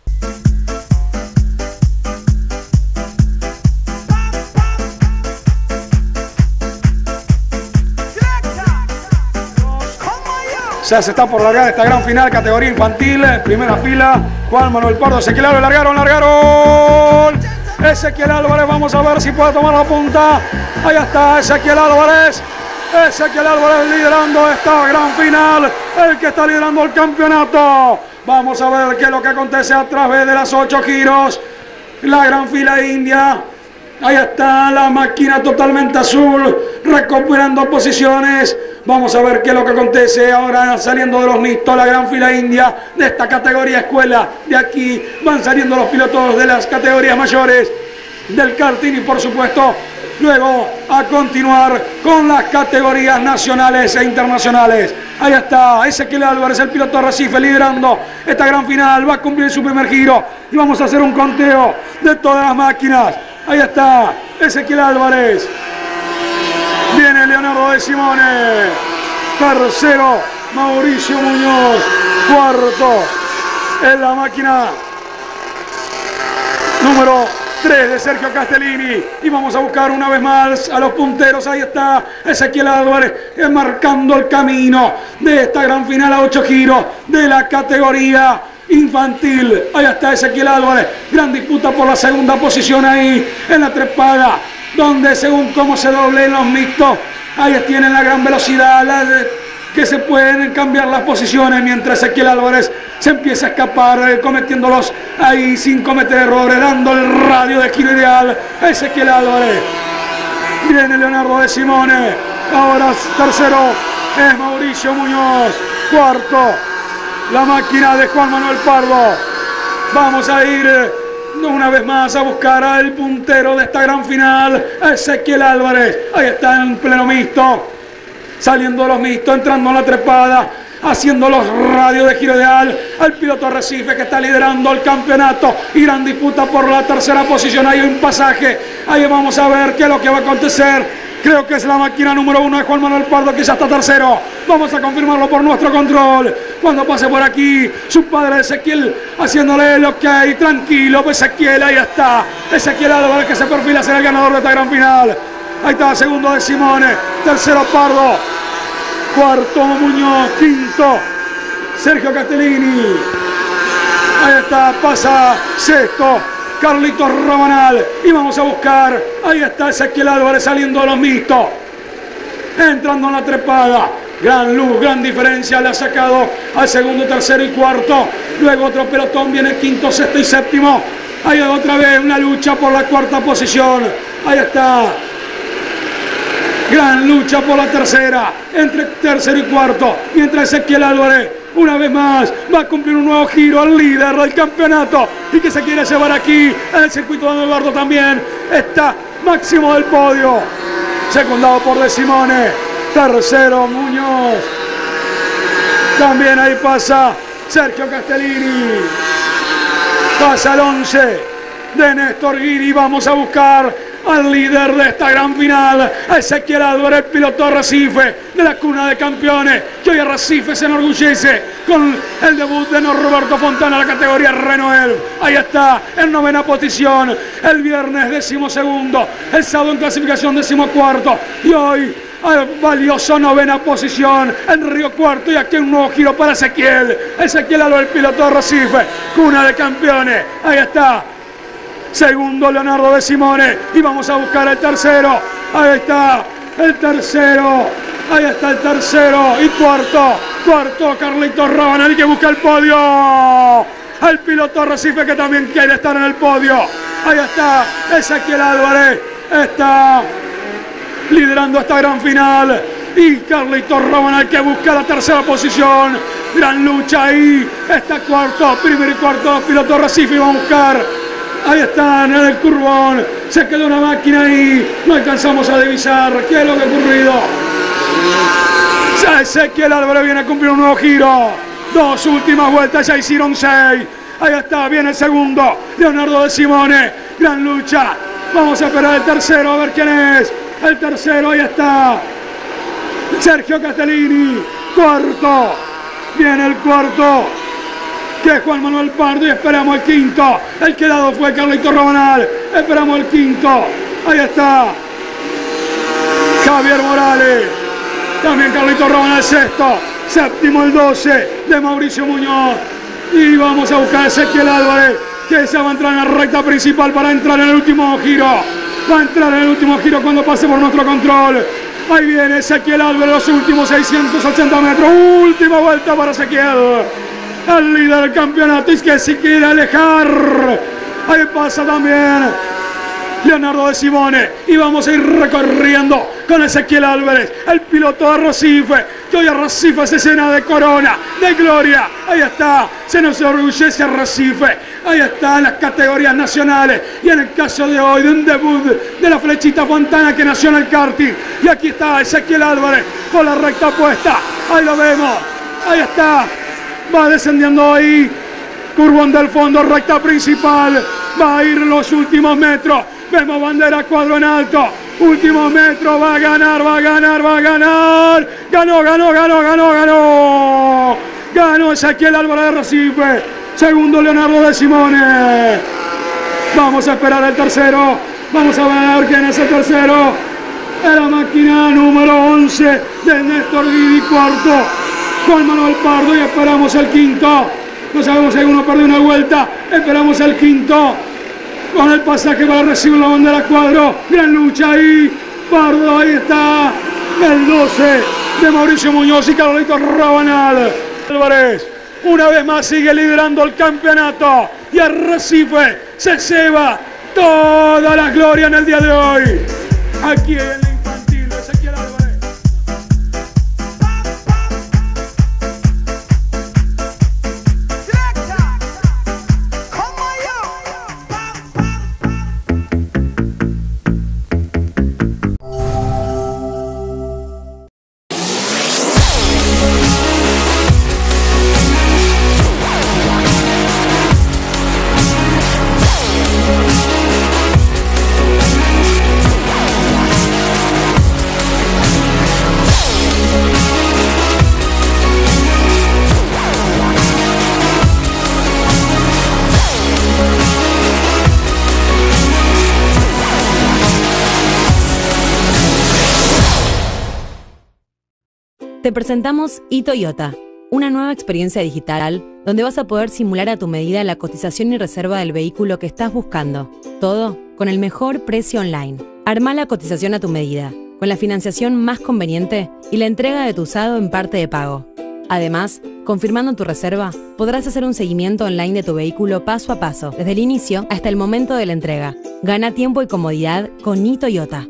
Ya se está por largar esta gran final, categoría infantil, primera fila, Juan Manuel Pardo, Ezequiel Álvarez, largaron, largaron, Ezequiel Álvarez, vamos a ver si puede tomar la punta, ahí está Ezequiel Álvarez, Ezequiel Álvarez liderando esta gran final, el que está liderando el campeonato. Vamos a ver qué es lo que acontece a través de las ocho giros, la gran fila india. Ahí está la máquina totalmente azul, recuperando posiciones. Vamos a ver qué es lo que acontece ahora saliendo de los mixtos, la gran fila india de esta categoría escuela. De aquí van saliendo los pilotos de las categorías mayores del karting y por supuesto luego a continuar con las categorías nacionales e internacionales. Ahí está Ezequiel Álvarez, el piloto de Recife, liderando esta gran final. Va a cumplir su primer giro y vamos a hacer un conteo de todas las máquinas. Ahí está Ezequiel Álvarez. Viene Leonardo de Simone. Tercero, Mauricio Muñoz. Cuarto, en la máquina número tres de Sergio Castellini. Y vamos a buscar una vez más a los punteros. Ahí está Ezequiel Álvarez marcando el camino de esta gran final a ocho giros de la categoría infantil. Ahí está Ezequiel Álvarez. Gran disputa por la segunda posición ahí en la trepada, donde según cómo se doblen los mixtos, ahí tienen la gran velocidad, la de, que se pueden cambiar las posiciones, mientras Ezequiel Álvarez se empieza a escapar, eh, cometiéndolos ahí sin cometer errores, dando el radio de giro ideal. Ezequiel Álvarez. Viene Leonardo de Simone. Ahora tercero es Mauricio Muñoz. Cuarto, la máquina de Juan Manuel Pardo. Vamos a ir eh, una vez más a buscar al puntero de esta gran final, Ezequiel Álvarez. Ahí está en pleno mixto, saliendo de los mixtos, entrando en la trepada, haciendo los radios de giro ideal. Al piloto Arrecife, que está liderando el campeonato, y gran disputa por la tercera posición. Hay un pasaje, ahí vamos a ver qué es lo que va a acontecer. Creo que es la máquina número uno de Juan Manuel Pardo, que ya está tercero. Vamos a confirmarlo por nuestro control. Cuando pase por aquí, su padre Ezequiel haciéndole el ok. Tranquilo, Ezequiel, ahí está. Ezequiel Álvarez, que se perfila a ser el ganador de esta gran final. Ahí está, segundo de Simone, tercero Pardo, cuarto Muñoz, quinto Sergio Castellini. Ahí está, pasa sexto Carlitos Rabanal, y vamos a buscar, ahí está Ezequiel Álvarez saliendo de los mixtos, entrando en la trepada. Gran luz, gran diferencia, le ha sacado al segundo, tercero y cuarto. Luego otro pelotón, viene quinto, sexto y séptimo. Ahí otra vez una lucha por la cuarta posición. Ahí está. Gran lucha por la tercera, entre tercero y cuarto, mientras Ezequiel Álvarez, una vez más, va a cumplir un nuevo giro al líder del campeonato, y que se quiere llevar aquí en el circuito de Eduardo también. Está máximo del podio, secundado por De Simone, tercero Muñoz. También ahí pasa Sergio Castellini, pasa el once de Néstor Guiri. Vamos a buscar al líder de esta gran final, Ezequiel Álvarez, piloto Arrecife, de la cuna de campeones, que hoy Arrecife se enorgullece con el debut de Norberto Fontana en la categoría Renault. Ahí está, en novena posición, el viernes decimosegundo, el sábado en clasificación decimocuarto, y hoy al valioso novena posición en Río Cuarto. Y aquí un nuevo giro para Ezequiel, Ezequiel Álvarez, piloto Arrecife, cuna de campeones. Ahí está, segundo Leonardo de Simone, y vamos a buscar el tercero. Ahí está el tercero, ahí está el tercero y cuarto, cuarto Carlitos Rabanal, que busca el podio. El piloto Arrecife, que también quiere estar en el podio. Ahí está Ezequiel Álvarez, está liderando esta gran final, y Carlitos Rabanal, que busca la tercera posición. Gran lucha ahí, está cuarto, primero y cuarto piloto Arrecife, y va a buscar. Ahí están en el curvón, se quedó una máquina ahí, no alcanzamos a divisar qué es lo que ha ocurrido. Ezequiel Álvarez viene a cumplir un nuevo giro, dos últimas vueltas, ya hicieron seis. Ahí está, viene el segundo, Leonardo de Simone, gran lucha. Vamos a esperar el tercero, a ver quién es. El tercero, ahí está, Sergio Castellini. Cuarto, viene el cuarto, que es Juan Manuel Pardo, y esperamos el quinto. El quedado fue Carlitos Rabanal, esperamos el quinto. Ahí está Javier Morales, también Carlitos Rabanal sexto, séptimo el doce de Mauricio Muñoz. Y vamos a buscar a Ezequiel Álvarez, que se va a entrar en la recta principal para entrar en el último giro. Va a entrar en el último giro cuando pase por nuestro control. Ahí viene Ezequiel Álvarez, los últimos seiscientos ochenta metros. Última vuelta para Ezequiel, el líder del campeonato, y que se quiere alejar. Ahí pasa también Leonardo de Simone, y vamos a ir recorriendo con Ezequiel Álvarez, el piloto de Arrecife, que hoy Arrecife se llena de corona, de gloria. Ahí está, se nos orgullece Arrecife. Ahí está en las categorías nacionales, y en el caso de hoy de un debut de la Flechita Fontana, que nació en el karting. Y aquí está Ezequiel Álvarez con la recta puesta, ahí lo vemos, ahí está, va descendiendo ahí, curvón del fondo, recta principal, va a ir los últimos metros. Vemos bandera cuadro en alto, último metro, va a ganar, va a ganar, va a ganar. Ganó, ganó, ganó, ganó, ganó. Ganó Ezequiel Álvarez de Arrecife. Segundo Leonardo de Simone. Vamos a esperar el tercero. Vamos a ver quién es el tercero. Es la máquina número once de Néstor Guidi. Cuarto Juan Manuel Pardo, y esperamos el quinto. No sabemos si alguno perdió una vuelta. Esperamos el quinto. Con el pasaje para recibir la bandera cuadro. Gran lucha ahí. Pardo, ahí está. El doce de Mauricio Muñoz y Carlito Rabanal. Álvarez, una vez más sigue liderando el campeonato. Y Arrecife se lleva toda la gloria en el día de hoy. Aquí en el infantil de Ezequiel Álvarez. Te presentamos iToyota, una nueva experiencia digital donde vas a poder simular a tu medida la cotización y reserva del vehículo que estás buscando. Todo con el mejor precio online. Arma la cotización a tu medida, con la financiación más conveniente y la entrega de tu usado en parte de pago. Además, confirmando tu reserva, podrás hacer un seguimiento online de tu vehículo paso a paso, desde el inicio hasta el momento de la entrega. Gana tiempo y comodidad con iToyota.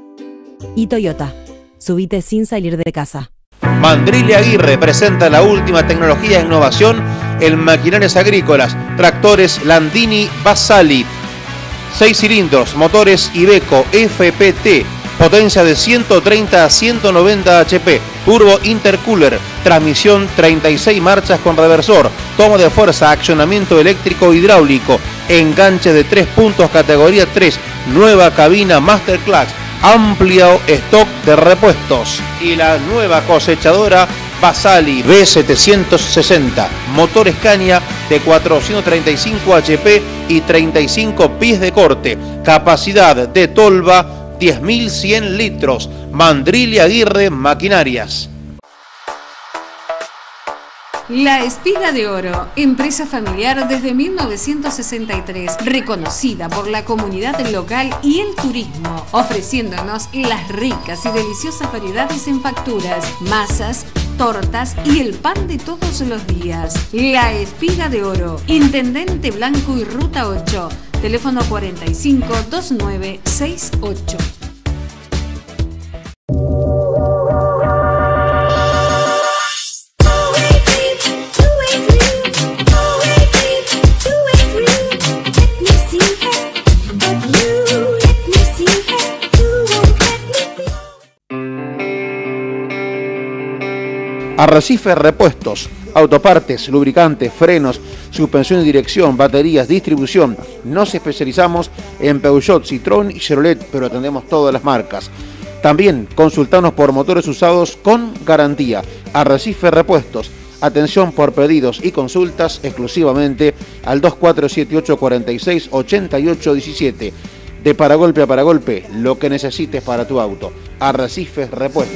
iToyota. Subite sin salir de casa. Mandrilli Aguirre presenta la última tecnología e innovación en maquinarias agrícolas, tractores Landini Basali, seis cilindros, motores Iveco F P T, potencia de ciento treinta a ciento noventa H P, turbo intercooler, transmisión treinta y seis marchas con reversor, toma de fuerza, accionamiento eléctrico hidráulico, enganche de tres puntos categoría tres, nueva cabina Masterclass, amplio stock de repuestos y la nueva cosechadora Basali B setecientos sesenta, motor Scania de cuatrocientos treinta y cinco H P y treinta y cinco pies de corte, capacidad de tolva diez mil cien litros. Mandrilli Aguirre Maquinarias. La Espiga de Oro, empresa familiar desde mil novecientos sesenta y tres, reconocida por la comunidad local y el turismo, ofreciéndonos las ricas y deliciosas variedades en facturas, masas, tortas y el pan de todos los días. La Espiga de Oro, Intendente Blanco y Ruta ocho, teléfono cuarenta y cinco veintinueve sesenta y ocho. Arrecife Repuestos, autopartes, lubricantes, frenos, suspensión y dirección, baterías, distribución. Nos especializamos en Peugeot, Citroën y Chevrolet, pero atendemos todas las marcas. También consultanos por motores usados con garantía. Arrecife Repuestos, atención por pedidos y consultas exclusivamente al dos cuatro siete ocho cuatro seis ocho ocho uno siete. De Paragolpe a Paragolpe, lo que necesites para tu auto. Arrecife Repuestos.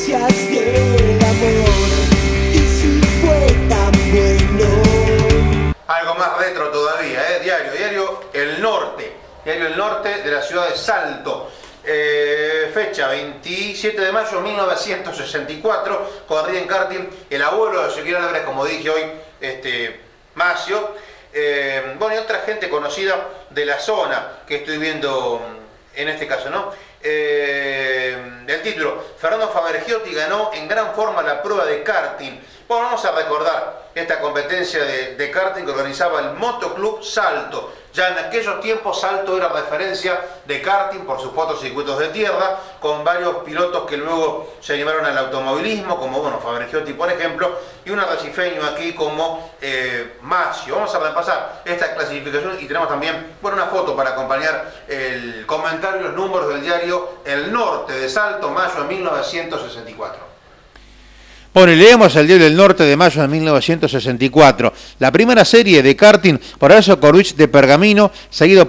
Algo más retro todavía, ¿eh? Diario, diario El Norte, diario El Norte de la ciudad de Salto. Eh, fecha veintisiete de mayo de mil novecientos sesenta y cuatro, corría en karting el abuelo de Ezequiel Álvarez, como dije hoy, este, Macio. Eh, bueno, y otra gente conocida de la zona que estoy viendo en este caso, ¿no? Eh, el título, Fernando Fabergiotti ganó en gran forma la prueba de karting. Bueno, vamos a recordar esta competencia de, de karting que organizaba el Motoclub Salto. Ya en aquellos tiempos Salto era referencia de karting por sus cuatro circuitos de tierra, con varios pilotos que luego se animaron al automovilismo, como bueno, Fabergiotti por ejemplo, y un arrecifeño aquí como eh, Macio. Vamos a repasar esta clasificación y tenemos también bueno, una foto para acompañar el comentario y los números del diario El Norte de Salto, mayo de mil novecientos sesenta y cuatro. Bueno, y leemos el diario del Norte de mayo de mil novecientos sesenta y cuatro. La primera serie de karting por Horacio Corvich de Pergamino, seguido por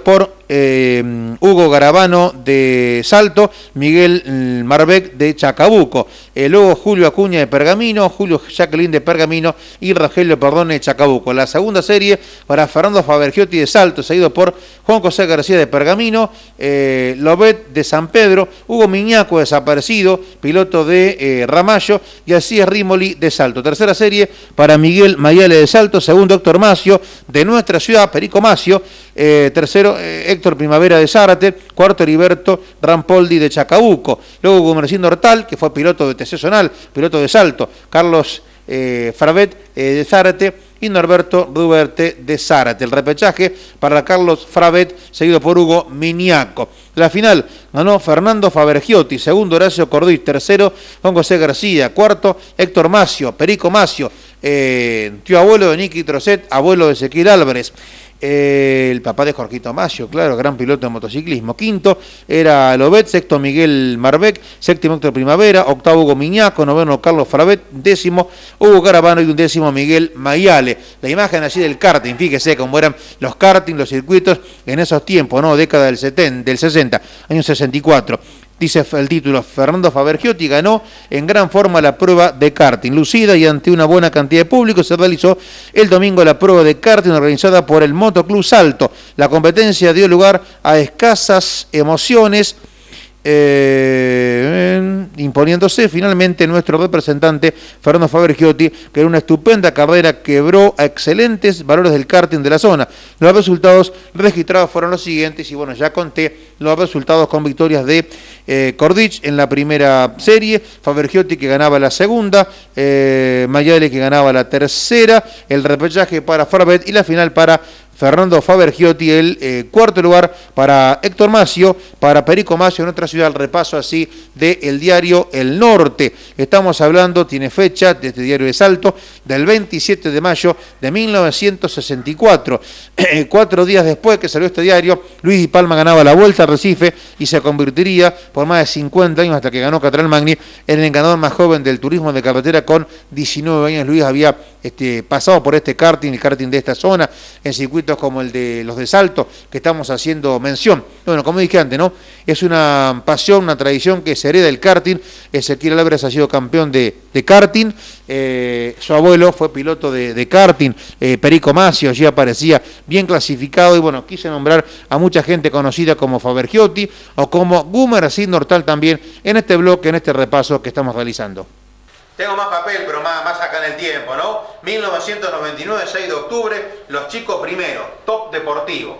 eh, Hugo Garabano de Salto, Miguel Marbec de Chacabuco. Eh, luego Julio Acuña de Pergamino, Julio Jacqueline de Pergamino y Rogelio Perdone de Chacabuco. La segunda serie para Fernando Fabergiotti de Salto, seguido por Juan José García de Pergamino, eh, Lobet de San Pedro, Hugo Miñaco desaparecido, piloto de eh, Ramallo, y así es Rimoli de Salto. Tercera serie para Miguel Mayale de Salto, segundo Héctor Macio de nuestra ciudad, Perico Macio, eh, tercero eh, Héctor Primavera de Zárate, cuarto Heriberto Rampoldi de Chacabuco, luego Gumercindo Hortal, que fue piloto de T C Zonal, piloto de Salto, Carlos eh, Fravet eh, de Zárate y Norberto Ruberte de Zárate. El repechaje para Carlos Fravet, seguido por Hugo Miniaco. La final ganó Fernando Fabergiotti, segundo Horacio Cordís, tercero Juan José García, cuarto Héctor Macio, Perico Macio, eh, tío abuelo de Nicky Trocet, abuelo de Ezequiel Álvarez. Eh, el papá de Jorgito Macio, claro, gran piloto de motociclismo. Quinto era Lobet, sexto Miguel Marbec, séptimo Héctor Primavera, octavo Hugo Miñaco, noveno Carlos Fravet, décimo Hugo Garabano y undécimo Miguel Mayale. La imagen así del karting, fíjese cómo eran los karting, los circuitos en esos tiempos, ¿no? Década del, setenta, del sesenta, año sesenta y cuatro. Dice el título, Fernando Fabergiotti ganó en gran forma la prueba de karting. Lucida y ante una buena cantidad de público se realizó el domingo la prueba de karting organizada por el Motoclub Salto. La competencia dio lugar a escasas emociones, eh, imponiéndose finalmente nuestro representante Fernando Fabergiotti, que en una estupenda carrera quebró a excelentes valores del karting de la zona. Los resultados registrados fueron los siguientes, y bueno, ya conté los resultados con victorias de eh, Cordich en la primera serie, Fabergiotti que ganaba la segunda, eh, Mayale que ganaba la tercera, el repechaje para Fravet y la final para Fernando Fabergiotti, el eh, cuarto lugar para Héctor Macio, para Perico Macio en otra ciudad. El repaso así del diario El Norte. Estamos hablando, tiene fecha de este diario de Salto, del veintisiete de mayo de mil novecientos sesenta y cuatro. Eh, cuatro días después que salió este diario, Luis Di Palma ganaba la Vuelta a Recife y se convertiría por más de cincuenta años hasta que ganó Catral Magni en el ganador más joven del turismo de carretera. Con diecinueve años Luis había este, pasado por este karting, el karting de esta zona, en circuitos como el de los de Salto, que estamos haciendo mención. Bueno, como dije antes, ¿no? Es una pasión, una tradición que se hereda el karting. Ezequiel Álvarez ha sido campeón de, de karting, eh, su abuelo fue piloto de, de karting, eh, Perico Macio, allí aparecía bien clasificado, y bueno, quise nombrar a mucha gente conocida como Fabergiotti o como Gumercindo Hortal también en este bloque, en este repaso que estamos realizando. Tengo más papel, pero más, más acá en el tiempo, ¿no? mil novecientos noventa y nueve, seis de octubre, Los Chicos primero, Top Deportivo.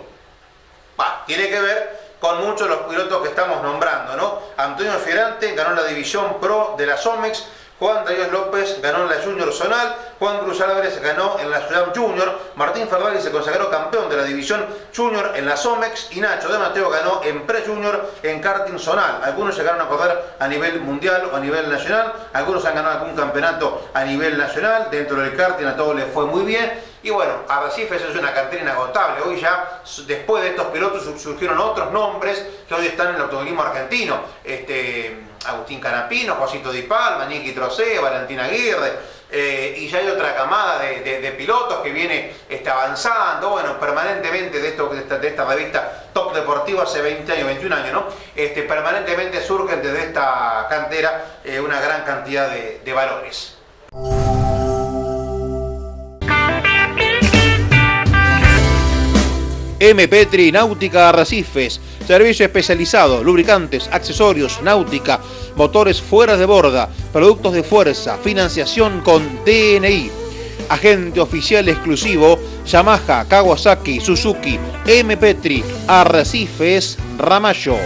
Bah, tiene que ver con muchos de los pilotos que estamos nombrando, ¿no? Antonio Fiorante ganó la División Pro de la Somex, Juan Darío López ganó en la Junior Zonal, Juan Cruz Álvarez ganó en la Ciudad Junior, Martín Ferrari se consagró campeón de la División Junior en la Somex y Nacho de Mateo ganó en Pre-Junior en karting zonal. Algunos llegaron a correr a nivel mundial o a nivel nacional, algunos han ganado algún campeonato a nivel nacional. Dentro del karting a todos les fue muy bien. Y bueno, Arrecifes es una cantera inagotable. Hoy ya, después de estos pilotos, surgieron otros nombres que hoy están en el automovilismo argentino. Este, Agustín Canapino, Josito Di Palma, Nicky Trocé, Valentín Aguirre. Eh, y ya hay otra camada de, de, de pilotos que viene este, avanzando, bueno, permanentemente de, esto, de, esta, de esta revista Top Deportivo hace veinte años, veintiún años, ¿no? Este, permanentemente surgen desde esta cantera eh, una gran cantidad de, de valores. M. Petri Náutica Arrecifes, servicio especializado, lubricantes, accesorios, náutica, motores fuera de borda, productos de fuerza, financiación con D N I. Agente oficial exclusivo, Yamaha, Kawasaki, Suzuki, M. Petri, Arrecifes, Ramallo.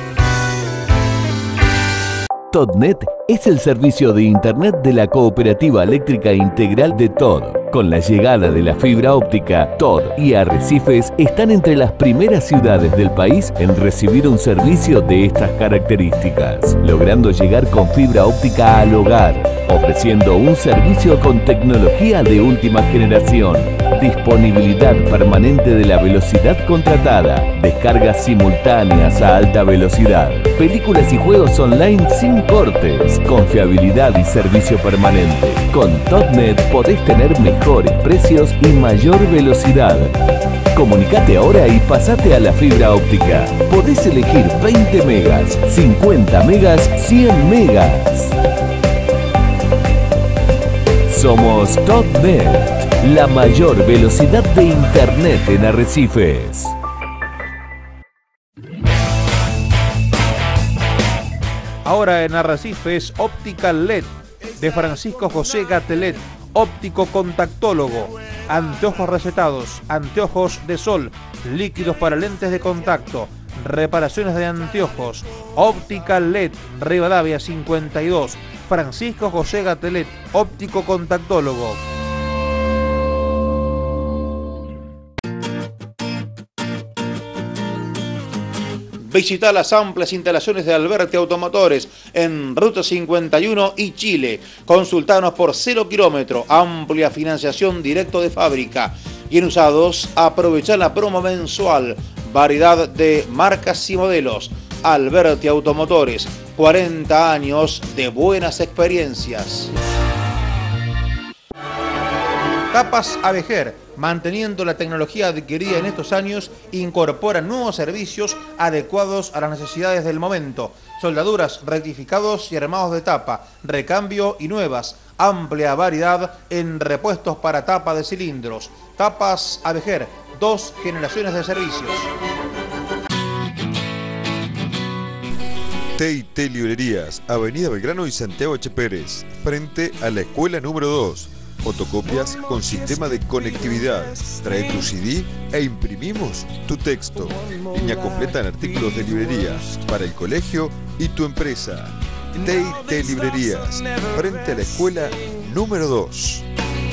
Todnet es el servicio de Internet de la Cooperativa Eléctrica Integral de Tod. Con la llegada de la fibra óptica, Tod y Arrecifes están entre las primeras ciudades del país en recibir un servicio de estas características, logrando llegar con fibra óptica al hogar, ofreciendo un servicio con tecnología de última generación, disponibilidad permanente de la velocidad contratada, descargas simultáneas a alta velocidad, películas y juegos online sin cortes, confiabilidad y servicio permanente. Con Todnet podés tener mejor mejores precios y mayor velocidad. Comunicate ahora y pasate a la fibra óptica. Podés elegir veinte megas, cincuenta megas, cien megas. Somos TopNet, la mayor velocidad de internet en Arrecifes. Ahora en Arrecifes, Optical L E D de Francisco José Gatelet, óptico contactólogo, anteojos recetados, anteojos de sol, líquidos para lentes de contacto, reparaciones de anteojos. Optical L E D, Rivadavia cincuenta y dos, Francisco José Gatelet, óptico contactólogo. Visita las amplias instalaciones de Alberti Automotores en Ruta cincuenta y uno y Chile. Consultanos por cero kilómetro, amplia financiación directo de fábrica. Y en usados, aprovechar la promo mensual, variedad de marcas y modelos. Alberti Automotores, cuarenta años de buenas experiencias. Tapas Avejer, manteniendo la tecnología adquirida en estos años, incorpora nuevos servicios adecuados a las necesidades del momento. Soldaduras, rectificados y armados de tapa, recambio y nuevas. Amplia variedad en repuestos para tapa de cilindros. Tapas Avejer, dos generaciones de servicios. T y T Librerías, Avenida Belgrano y Santiago H. Pérez, frente a la escuela número dos. Fotocopias con sistema de conectividad. Trae tu C D e imprimimos tu texto. Línea completa en artículos de librería para el colegio y tu empresa. T y T Librerías, frente a la escuela número dos.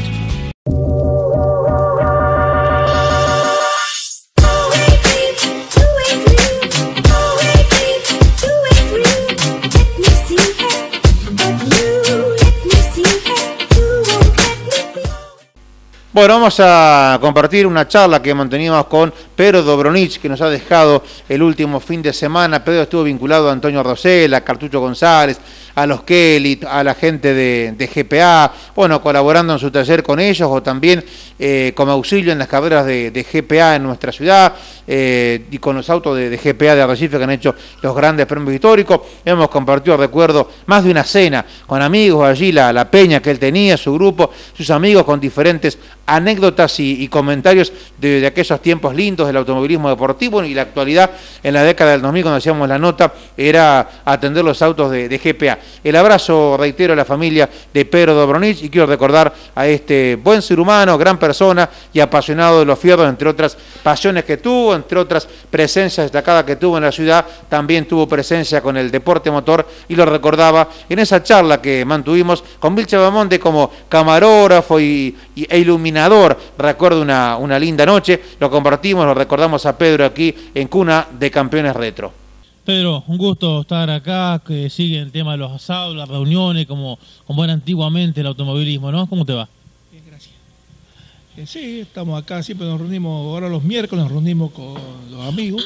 Bueno, vamos a compartir una charla que manteníamos con Pedro Dobronich, que nos ha dejado el último fin de semana. Pedro estuvo vinculado a Antonio Rosell, a Cartucho González, a los Kelly, a la gente de, de G P A, bueno, colaborando en su taller con ellos o también eh, como auxilio en las carreras de, de G P A en nuestra ciudad eh, y con los autos de, de G P A de Arrecife que han hecho los grandes premios históricos. Hemos compartido, recuerdo, más de una cena con amigos allí, la, la peña que él tenía, su grupo, sus amigos con diferentes anécdotas y, y comentarios de, de aquellos tiempos lindos del automovilismo deportivo y la actualidad en la década del dos mil cuando hacíamos la nota era atender los autos de, de G P A. El abrazo, reitero, a la familia de Pedro Dobronich y quiero recordar a este buen ser humano, gran persona y apasionado de los fierros, entre otras pasiones que tuvo, entre otras presencias destacadas que tuvo en la ciudad, también tuvo presencia con el deporte motor y lo recordaba en esa charla que mantuvimos con Vilche Bamonte como camarógrafo y, y, e iluminador. Recuerdo una, una linda noche, lo compartimos, lo recordamos a Pedro aquí en Cuna de Campeones Retro. Pedro, un gusto estar acá, que sigue el tema de los asados, las reuniones, como, como era antiguamente el automovilismo, ¿no? ¿Cómo te va? Bien, gracias. Eh, sí, estamos acá, siempre nos reunimos, ahora los miércoles nos reunimos con los amigos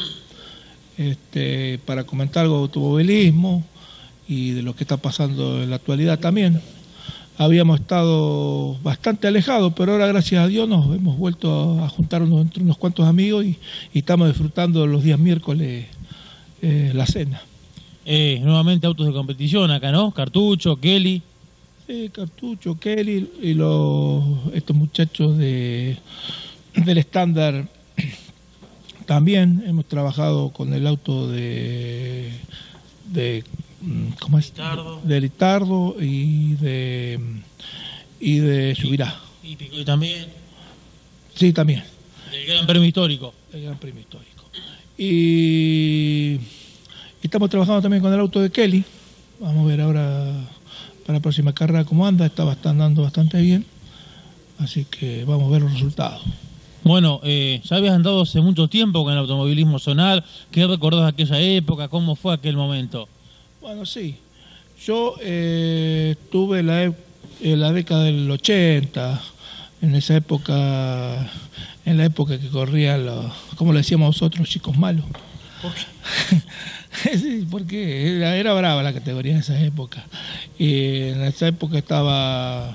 este, para comentar algo de automovilismo y de lo que está pasando en la actualidad también. Habíamos estado bastante alejados, pero ahora gracias a Dios nos hemos vuelto a juntarnos entre unos cuantos amigos y, y estamos disfrutando los días miércoles eh, la cena. Eh, nuevamente autos de competición acá, ¿no? Cartucho, Kelly. Sí, Cartucho, Kelly y los estos muchachos de del estándar también. Hemos trabajado con el auto de... de ¿cómo es? Litardo. De Litardo y de y de Subirá. Y, y, y también. Sí, también. El Gran Premio Histórico. El Gran Premio Histórico. Y, y estamos trabajando también con el auto de Kelly. Vamos a ver ahora para la próxima carrera cómo anda. Está andando bastante bien. Así que vamos a ver los resultados. Bueno, eh, ya habías andado hace mucho tiempo con el automovilismo zonal. ¿Qué recordás de aquella época? ¿Cómo fue aquel momento? Bueno, sí. Yo eh, estuve en la, en la década del ochenta, en esa época, en la época que corrían los, como le decíamos nosotros, chicos malos. ¿Por qué? Sí, porque era, era brava la categoría en esa época. Y en esa época estaba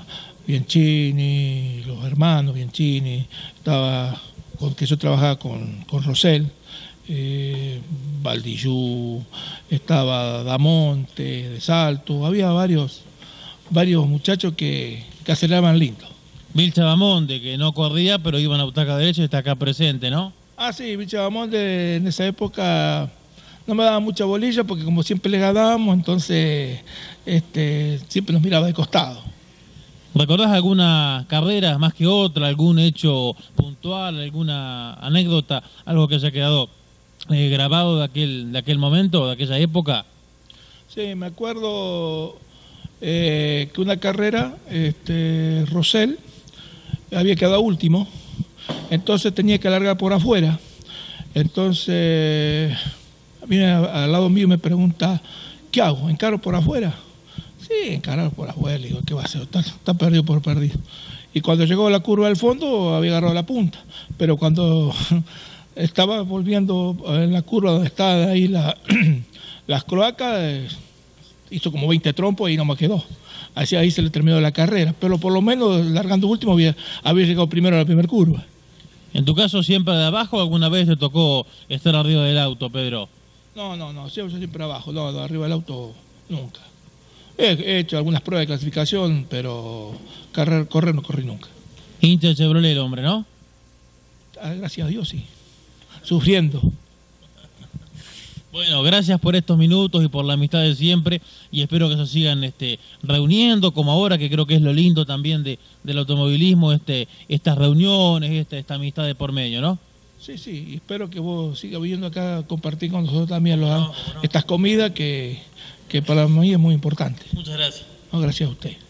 Bianchini, los hermanos Bianchini, estaba con que yo trabajaba con, con Rosell, eh, Valdillú, estaba Damonte, de Salto, había varios, varios muchachos que, que aceleraban lindo. Vilcha Bamonte, que no corría, pero iba en autaca derecha y está acá presente, ¿no? Ah, sí, Vilcha Bamonte en esa época no me daba mucha bolilla porque como siempre le ganábamos, entonces este, siempre nos miraba de costado. ¿Recordás alguna carrera más que otra, algún hecho puntual, alguna anécdota, algo que haya quedado eh, grabado de aquel, de aquel momento, de aquella época? Sí, me acuerdo eh, que una carrera, este, Rosell había quedado último, entonces tenía que alargar por afuera. Entonces, viene al lado mío y me pregunta, ¿qué hago? ¿Encaro por afuera? Sí, encarar por afuera, le digo, ¿qué va a hacer? Está, está perdido por perdido. Y cuando llegó a la curva del fondo, había agarrado la punta. Pero cuando estaba volviendo en la curva donde estaban ahí la, las cloacas, eh, hizo como veinte trompos y no me quedó. Así ahí se le terminó la carrera. Pero por lo menos, largando último, había, había llegado primero a la primera curva. ¿En tu caso siempre de abajo o alguna vez te tocó estar arriba del auto, Pedro? No, no, no, siempre, siempre abajo. No, no, arriba del auto nunca. He, he hecho algunas pruebas de clasificación, pero correr, correr no corrí nunca. Hincha Chevrolet, hombre, ¿no? Ah, gracias a Dios, sí. Sufriendo. Bueno, gracias por estos minutos y por la amistad de siempre, y espero que se sigan este, reuniendo como ahora, que creo que es lo lindo también de, del automovilismo, este, estas reuniones, esta, esta amistad de por medio, ¿no? Sí, sí, y espero que vos sigas viniendo acá a compartir con nosotros también los, no, no. estas comidas que, que para mí es muy importante. Muchas gracias. No, gracias a usted.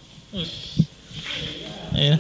Eh,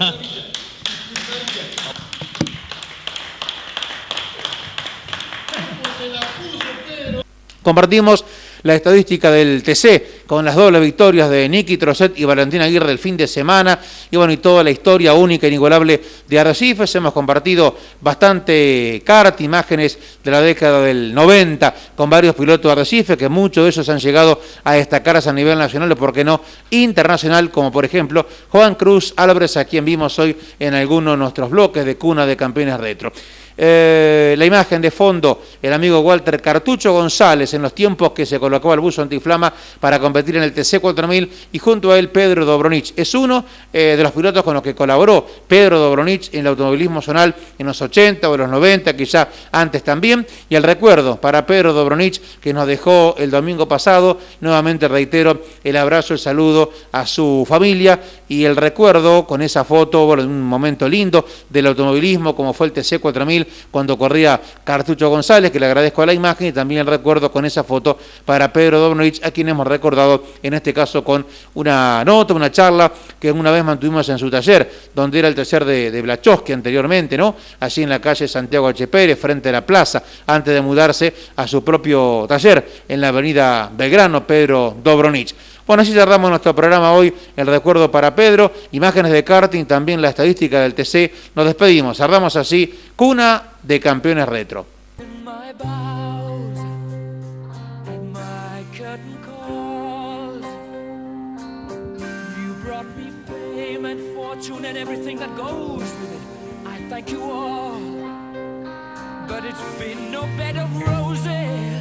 Compartimos la estadística del T C con las dobles victorias de Nicky Trosset y Valentín Aguirre del fin de semana y bueno, y toda la historia única e inigualable de Arrecifes. Hemos compartido bastante kart, imágenes de la década del noventa con varios pilotos de Arrecifes, que muchos de ellos han llegado a destacarse a nivel nacional o por qué no internacional, como por ejemplo Juan Cruz Álvarez, a quien vimos hoy en algunos de nuestros bloques de Cuna de Campeones Retro. Eh, la imagen de fondo, el amigo Walter Cartucho González en los tiempos que se colocó al buzo antiflama para competir en el T C cuatro mil, y junto a él Pedro Dobronich. Es uno eh, de los pilotos con los que colaboró Pedro Dobronich en el automovilismo zonal en los ochenta o los noventa, quizá antes también, y el recuerdo para Pedro Dobronich, que nos dejó el domingo pasado. Nuevamente reitero el abrazo, el saludo a su familia y el recuerdo con esa foto, bueno, un momento lindo del automovilismo como fue el T C cuatro mil cuando corría Cartucho González, que le agradezco a la imagen, y también el recuerdo con esa foto para Pedro Dobronich, a quien hemos recordado en este caso con una nota, una charla que una vez mantuvimos en su taller, donde era el taller de, de Blachowski anteriormente, ¿no? Allí en la calle Santiago H. Pérez, frente a la plaza, antes de mudarse a su propio taller en la avenida Belgrano, Pedro Dobronich. Bueno, así cerramos nuestro programa hoy, el recuerdo para Pedro, imágenes de karting, también la estadística del T C. Nos despedimos, cerramos así, Cuna de Campeones Retro. But it's been no bed of roses.